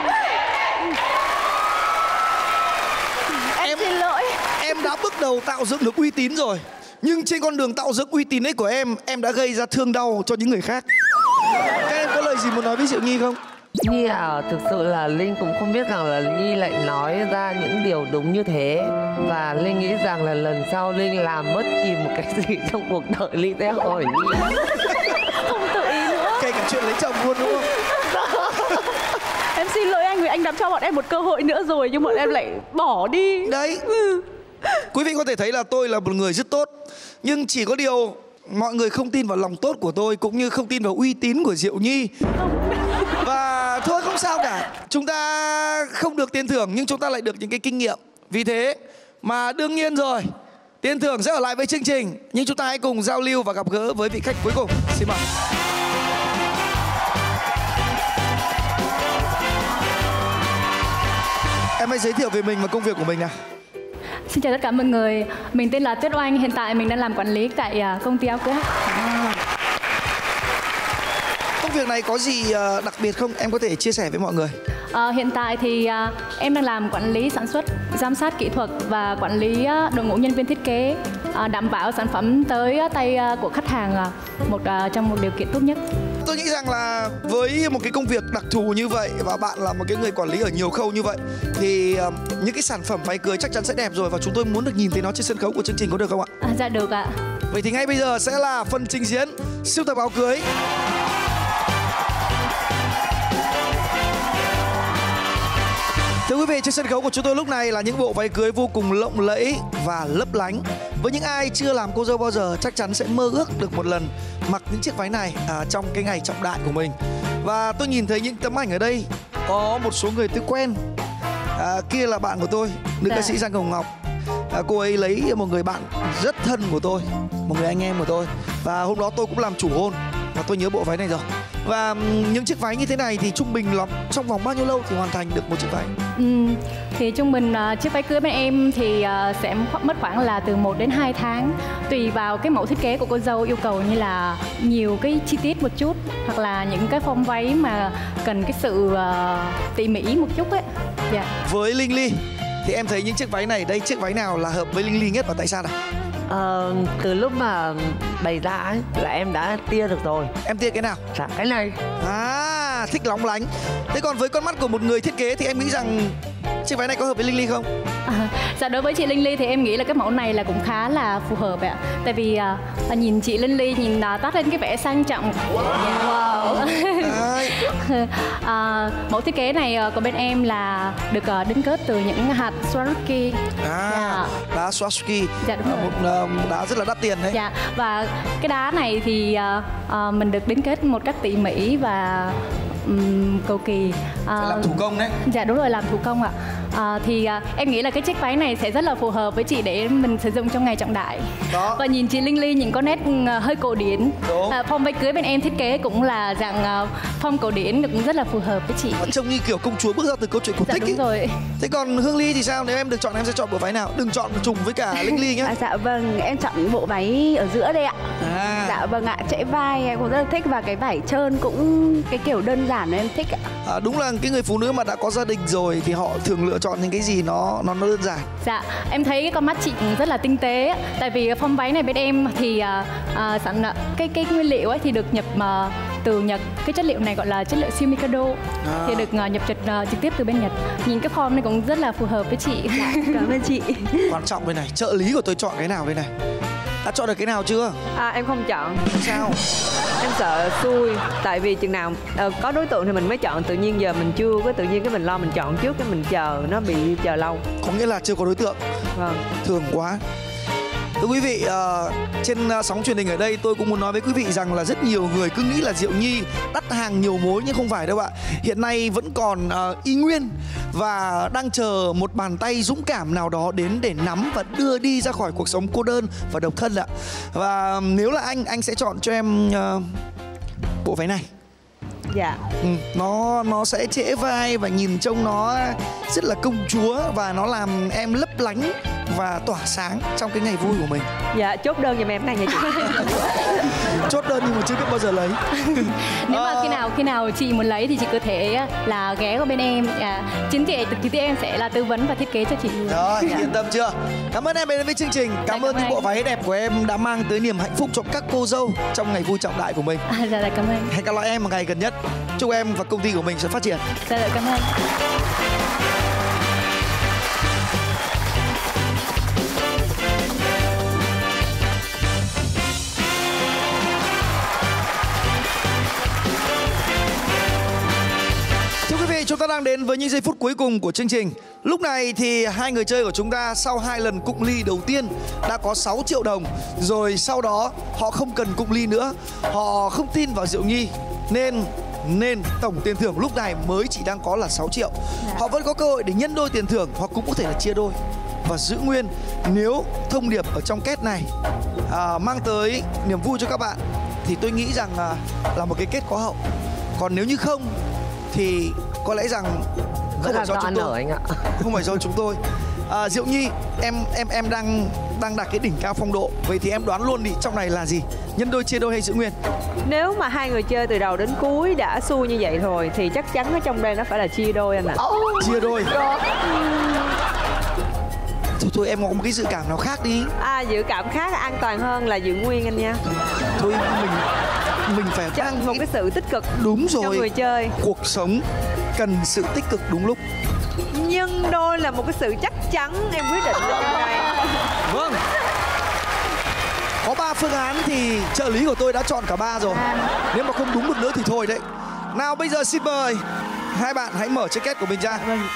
Em xin lỗi. Em đã bước đầu tạo dựng được uy tín rồi. Nhưng trên con đường tạo dựng uy tín ấy của em, em đã gây ra thương đau cho những người khác. Các em có lời gì muốn nói với Diệu Nhi không? Nhi à, thực sự là Linh cũng không biết rằng là Nhi lại nói ra những điều đúng như thế. Và Linh nghĩ rằng là lần sau Linh làm bất kỳ một cái gì trong cuộc đời Linh sẽ hỏi Nhi. Không tự ý nữa. Kể cả chuyện lấy chồng luôn đúng không? Em xin lỗi anh vì anh đã cho bọn em một cơ hội nữa rồi nhưng bọn em lại bỏ đi. Đấy. Quý vị có thể thấy là tôi là một người rất tốt. Nhưng chỉ có điều mọi người không tin vào lòng tốt của tôi cũng như không tin vào uy tín của Diệu Nhi. Và thôi không sao cả. Chúng ta không được tiền thưởng nhưng chúng ta lại được những cái kinh nghiệm. Vì thế mà đương nhiên rồi, tiền thưởng sẽ ở lại với chương trình. Nhưng chúng ta hãy cùng giao lưu và gặp gỡ với vị khách cuối cùng. Xin mời. Em hãy giới thiệu về mình và công việc của mình nào. Xin chào tất cả mọi người, mình tên là Tuyết Oanh, hiện tại mình đang làm quản lý tại công ty áo cưới. À. Công việc này có gì đặc biệt không? Em có thể chia sẻ với mọi người. À, hiện tại thì à, em đang làm quản lý sản xuất, giám sát kỹ thuật và quản lý à, đội ngũ nhân viên thiết kế, à, đảm bảo sản phẩm tới tay à, của khách hàng à, một à, trong một điều kiện tốt nhất. Tôi nghĩ rằng là với một cái công việc đặc thù như vậy và bạn là một cái người quản lý ở nhiều khâu như vậy thì uh, những cái sản phẩm váy cưới chắc chắn sẽ đẹp rồi và chúng tôi muốn được nhìn thấy nó trên sân khấu của chương trình, có được không ạ? À, dạ được ạ. Vậy thì ngay bây giờ sẽ là phần trình diễn sưu tập áo cưới. Thưa quý vị, trên sân khấu của chúng tôi lúc này là những bộ váy cưới vô cùng lộng lẫy và lấp lánh. Với những ai chưa làm cô dâu bao giờ chắc chắn sẽ mơ ước được một lần mặc những chiếc váy này à, trong cái ngày trọng đại của mình. Và tôi nhìn thấy những tấm ảnh ở đây, có một số người tôi quen. À, kia là bạn của tôi, nữ ca sĩ Giang Hồng Ngọc. À, cô ấy lấy một người bạn rất thân của tôi, một người anh em của tôi. Và hôm đó tôi cũng làm chủ hôn và tôi nhớ bộ váy này rồi. Và những chiếc váy như thế này thì trung bình là trong vòng bao nhiêu lâu thì hoàn thành được một chiếc váy? Ừ, thì trung bình uh, chiếc váy cưới bên em thì uh, sẽ mất khoảng là từ một đến hai tháng, tùy vào cái mẫu thiết kế của cô dâu yêu cầu, như là nhiều cái chi tiết một chút hoặc là những cái form váy mà cần cái sự uh, tỉ mỉ một chút ấy. Yeah. Với Linh Ly thì em thấy những chiếc váy này, đây chiếc váy nào là hợp với Linh Ly nhất và tại sao nào? Ờ, từ lúc mà bày ra ấy là em đã tia được rồi. Em tia cái nào? Dạ, cái này. À, thích lóng lánh. Thế còn với con mắt của một người thiết kế thì em nghĩ rằng chiếc váy này có hợp với Linh Ly không? À, dạ đối với chị Linh Ly thì em nghĩ là cái mẫu này là cũng khá là phù hợp ạ. Tại vì à, nhìn chị Linh Ly nhìn à, toát lên cái vẻ sang trọng. Wow. à, mẫu thiết kế này của bên em là được uh, đính kết từ những hạt Swarovski. À, dạ. Đá Swarovski. Dạ đúng rồi. Một uh, đá rất là đắt tiền đấy. Dạ, và cái đá này thì uh, uh, mình được đính kết một cách tỉ mỉ và um, cầu kỳ. Uh, làm thủ công đấy. Dạ đúng rồi, làm thủ công ạ. À, thì à, em nghĩ là cái chiếc váy này sẽ rất là phù hợp với chị để mình sử dụng trong ngày trọng đại. Đó. Và nhìn chị Linh Ly nhìn có nét uh, hơi cổ điển. À, form váy cưới bên em thiết kế cũng là dạng uh, form cổ điển, cũng rất là phù hợp với chị. Và trông như kiểu công chúa bước ra từ câu chuyện cổ dạ, tích đúng ý. Rồi. Thế còn Hương Ly thì sao? Nếu em được chọn em sẽ chọn bộ váy nào? Đừng chọn trùng với cả Linh Ly nhé. À, dạ vâng, em chọn bộ váy ở giữa đây ạ. À. Dạ vâng ạ, trễ vai em cũng rất là thích và cái vải trơn cũng cái kiểu đơn giản em thích ạ. À, đúng là cái người phụ nữ mà đã có gia đình rồi thì họ thường lựa chọn những cái gì nó nó nó đơn giản. Dạ, em thấy cái con mắt chị rất là tinh tế. Tại vì form váy này bên em thì uh, uh, sẵn cái cái nguyên liệu ấy thì được nhập uh, từ Nhật. Cái chất liệu này gọi là chất liệu siêu Mikado. À. Thì được uh, nhập trực uh, trực tiếp từ bên Nhật. Nhìn cái form này cũng rất là phù hợp với chị. Dạ, cảm ơn chị. Quan trọng bên này, trợ lý của tôi chọn cái nào bên này? Đã chọn được cái nào chưa? À, em không chọn. Sao? Em sợ xui. Tại vì chừng nào uh, có đối tượng thì mình mới chọn. Tự nhiên giờ mình chưa có, tự nhiên cái mình lo mình chọn trước, cái mình chờ nó bị chờ lâu. Có nghĩa là chưa có đối tượng. Vâng. Thường quá. Thưa quý vị, uh, trên uh, sóng truyền hình ở đây tôi cũng muốn nói với quý vị rằng là rất nhiều người cứ nghĩ là Diệu Nhi đắt hàng nhiều mối, nhưng không phải đâu ạ. Hiện nay vẫn còn uh, y nguyên và đang chờ một bàn tay dũng cảm nào đó đến để nắm và đưa đi ra khỏi cuộc sống cô đơn và độc thân ạ. Và nếu là anh, anh sẽ chọn cho em uh, bộ váy này. Dạ. Ừ, nó nó sẽ trễ vai và nhìn trông nó rất là công chúa và nó làm em lấp lánh và tỏa sáng trong cái ngày vui của mình. Dạ, chốt đơn giùm em này nha chị. Chốt đơn nhưng mà chưa biết bao giờ lấy. Nếu mà khi nào khi nào chị muốn lấy thì chị có thể là ghé qua bên em. À, chính chị trực tiếp em sẽ là tư vấn và thiết kế cho chị luôn. Rồi, dạ. Yên tâm chưa? Cảm ơn em đến với chương trình. Cảm, dạ, cảm ơn những bộ váy đẹp của em đã mang tới niềm hạnh phúc cho các cô dâu trong ngày vui trọng đại của mình. À, dạ, dạ, cảm ơn. Hẹn gặp lại em một ngày gần nhất. Chúc em và công ty của mình sẽ phát triển. Dạ, dạ, cảm ơn. chúng ta đang đến với những giây phút cuối cùng của chương trình. Lúc này thì hai người chơi của chúng ta sau hai lần cụng ly đầu tiên đã có sáu triệu đồng. Rồi sau đó họ không cần cụng ly nữa. Họ không tin vào Diệu Nhi Nên nên tổng tiền thưởng lúc này mới chỉ đang có là sáu triệu. Họ vẫn có cơ hội để nhân đôi tiền thưởng hoặc cũng có thể là chia đôi và giữ nguyên nếu thông điệp ở trong kết này à, mang tới niềm vui cho các bạn thì tôi nghĩ rằng à, là một cái kết có hậu. Còn nếu như không thì có lẽ rằng không phải do chúng tôi, anh ạ. không phải do chúng tôi. À, Diệu Nhi, em em em đang đang đạt cái đỉnh cao phong độ. Vậy thì em đoán luôn đi, trong này là gì? Nhân đôi, chia đôi hay giữ nguyên? Nếu mà hai người chơi từ đầu đến cuối đã xui như vậy rồi thì chắc chắn ở trong đây nó phải là chia đôi anh ạ. Oh, chia đôi. Thôi thôi em có một cái dự cảm nào khác đi. À, dự cảm khác an toàn hơn là giữ nguyên anh nha. Thôi mình mình phải tăng một cái sự tích cực. Đúng rồi. Cho người chơi. Cuộc sống cần sự tích cực đúng lúc. Nhân đôi là một cái sự chắc chắn em quyết định trong đây. Vâng. Có ba phương án thì trợ lý của tôi đã chọn cả ba rồi. Nếu mà không đúng một nữa thì thôi đấy. Nào bây giờ xin mời hai bạn hãy mở chiếc két của mình ra.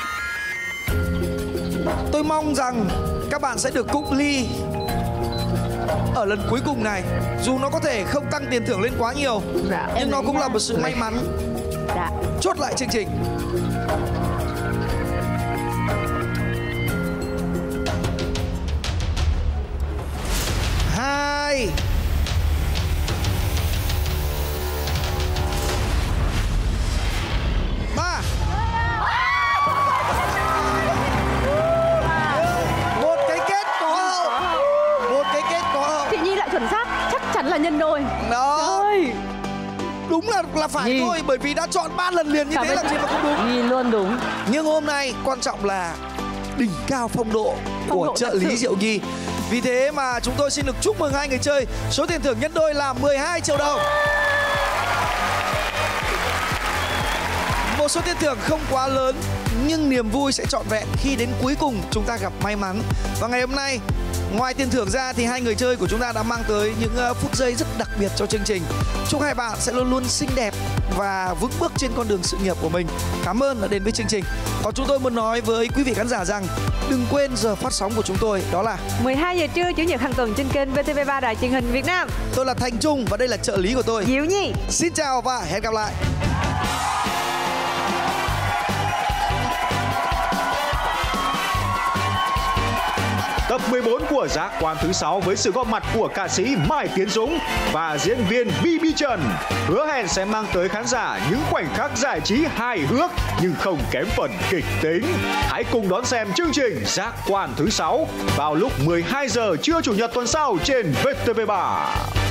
Tôi mong rằng các bạn sẽ được cụng ly ở lần cuối cùng này. Dù nó có thể không tăng tiền thưởng lên quá nhiều, dạ, nhưng nó cũng là một sự may mắn. Dạ. Chốt lại chương trình. Hai. Ba. Một cái kết có hậu. Một cái kết có hậu. Chị Nhi lại chuẩn xác, chắc chắn là nhân đôi. Đó. Ơi. Đúng là là phải Nhi. Thôi, bởi vì đã chọn ba lần liền như Cảm thế làm gì mà không đúng. Nhi luôn đúng. Nhưng hôm nay quan trọng là đỉnh cao phong độ Phong của độ trợ lý Diệu Nhi. Vì thế mà chúng tôi xin được chúc mừng hai người chơi. Số tiền thưởng nhân đôi là mười hai triệu đồng. Một số tiền thưởng không quá lớn, nhưng niềm vui sẽ trọn vẹn khi đến cuối cùng chúng ta gặp may mắn. Và ngày hôm nay, ngoài tiền thưởng ra thì hai người chơi của chúng ta đã mang tới những phút giây rất đặc biệt cho chương trình. Chúc hai bạn sẽ luôn luôn xinh đẹp và vững bước trên con đường sự nghiệp của mình. Cảm ơn đã đến với chương trình. Còn chúng tôi muốn nói với quý vị khán giả rằng đừng quên giờ phát sóng của chúng tôi, đó là mười hai giờ trưa chủ nhật hàng tuần trên kênh vê tê vê ba Đài Truyền hình Việt Nam. Tôi là Thành Trung và đây là trợ lý của tôi, Diệu Nhi. Xin chào và hẹn gặp lại. Tập mười bốn của Giác Quan thứ sáu với sự góp mặt của ca sĩ Mai Tiến Dũng và diễn viên bê bê Trần hứa hẹn sẽ mang tới khán giả những khoảnh khắc giải trí hài hước nhưng không kém phần kịch tính. Hãy cùng đón xem chương trình Giác Quan thứ sáu vào lúc mười hai giờ trưa chủ nhật tuần sau trên vê tê vê ba.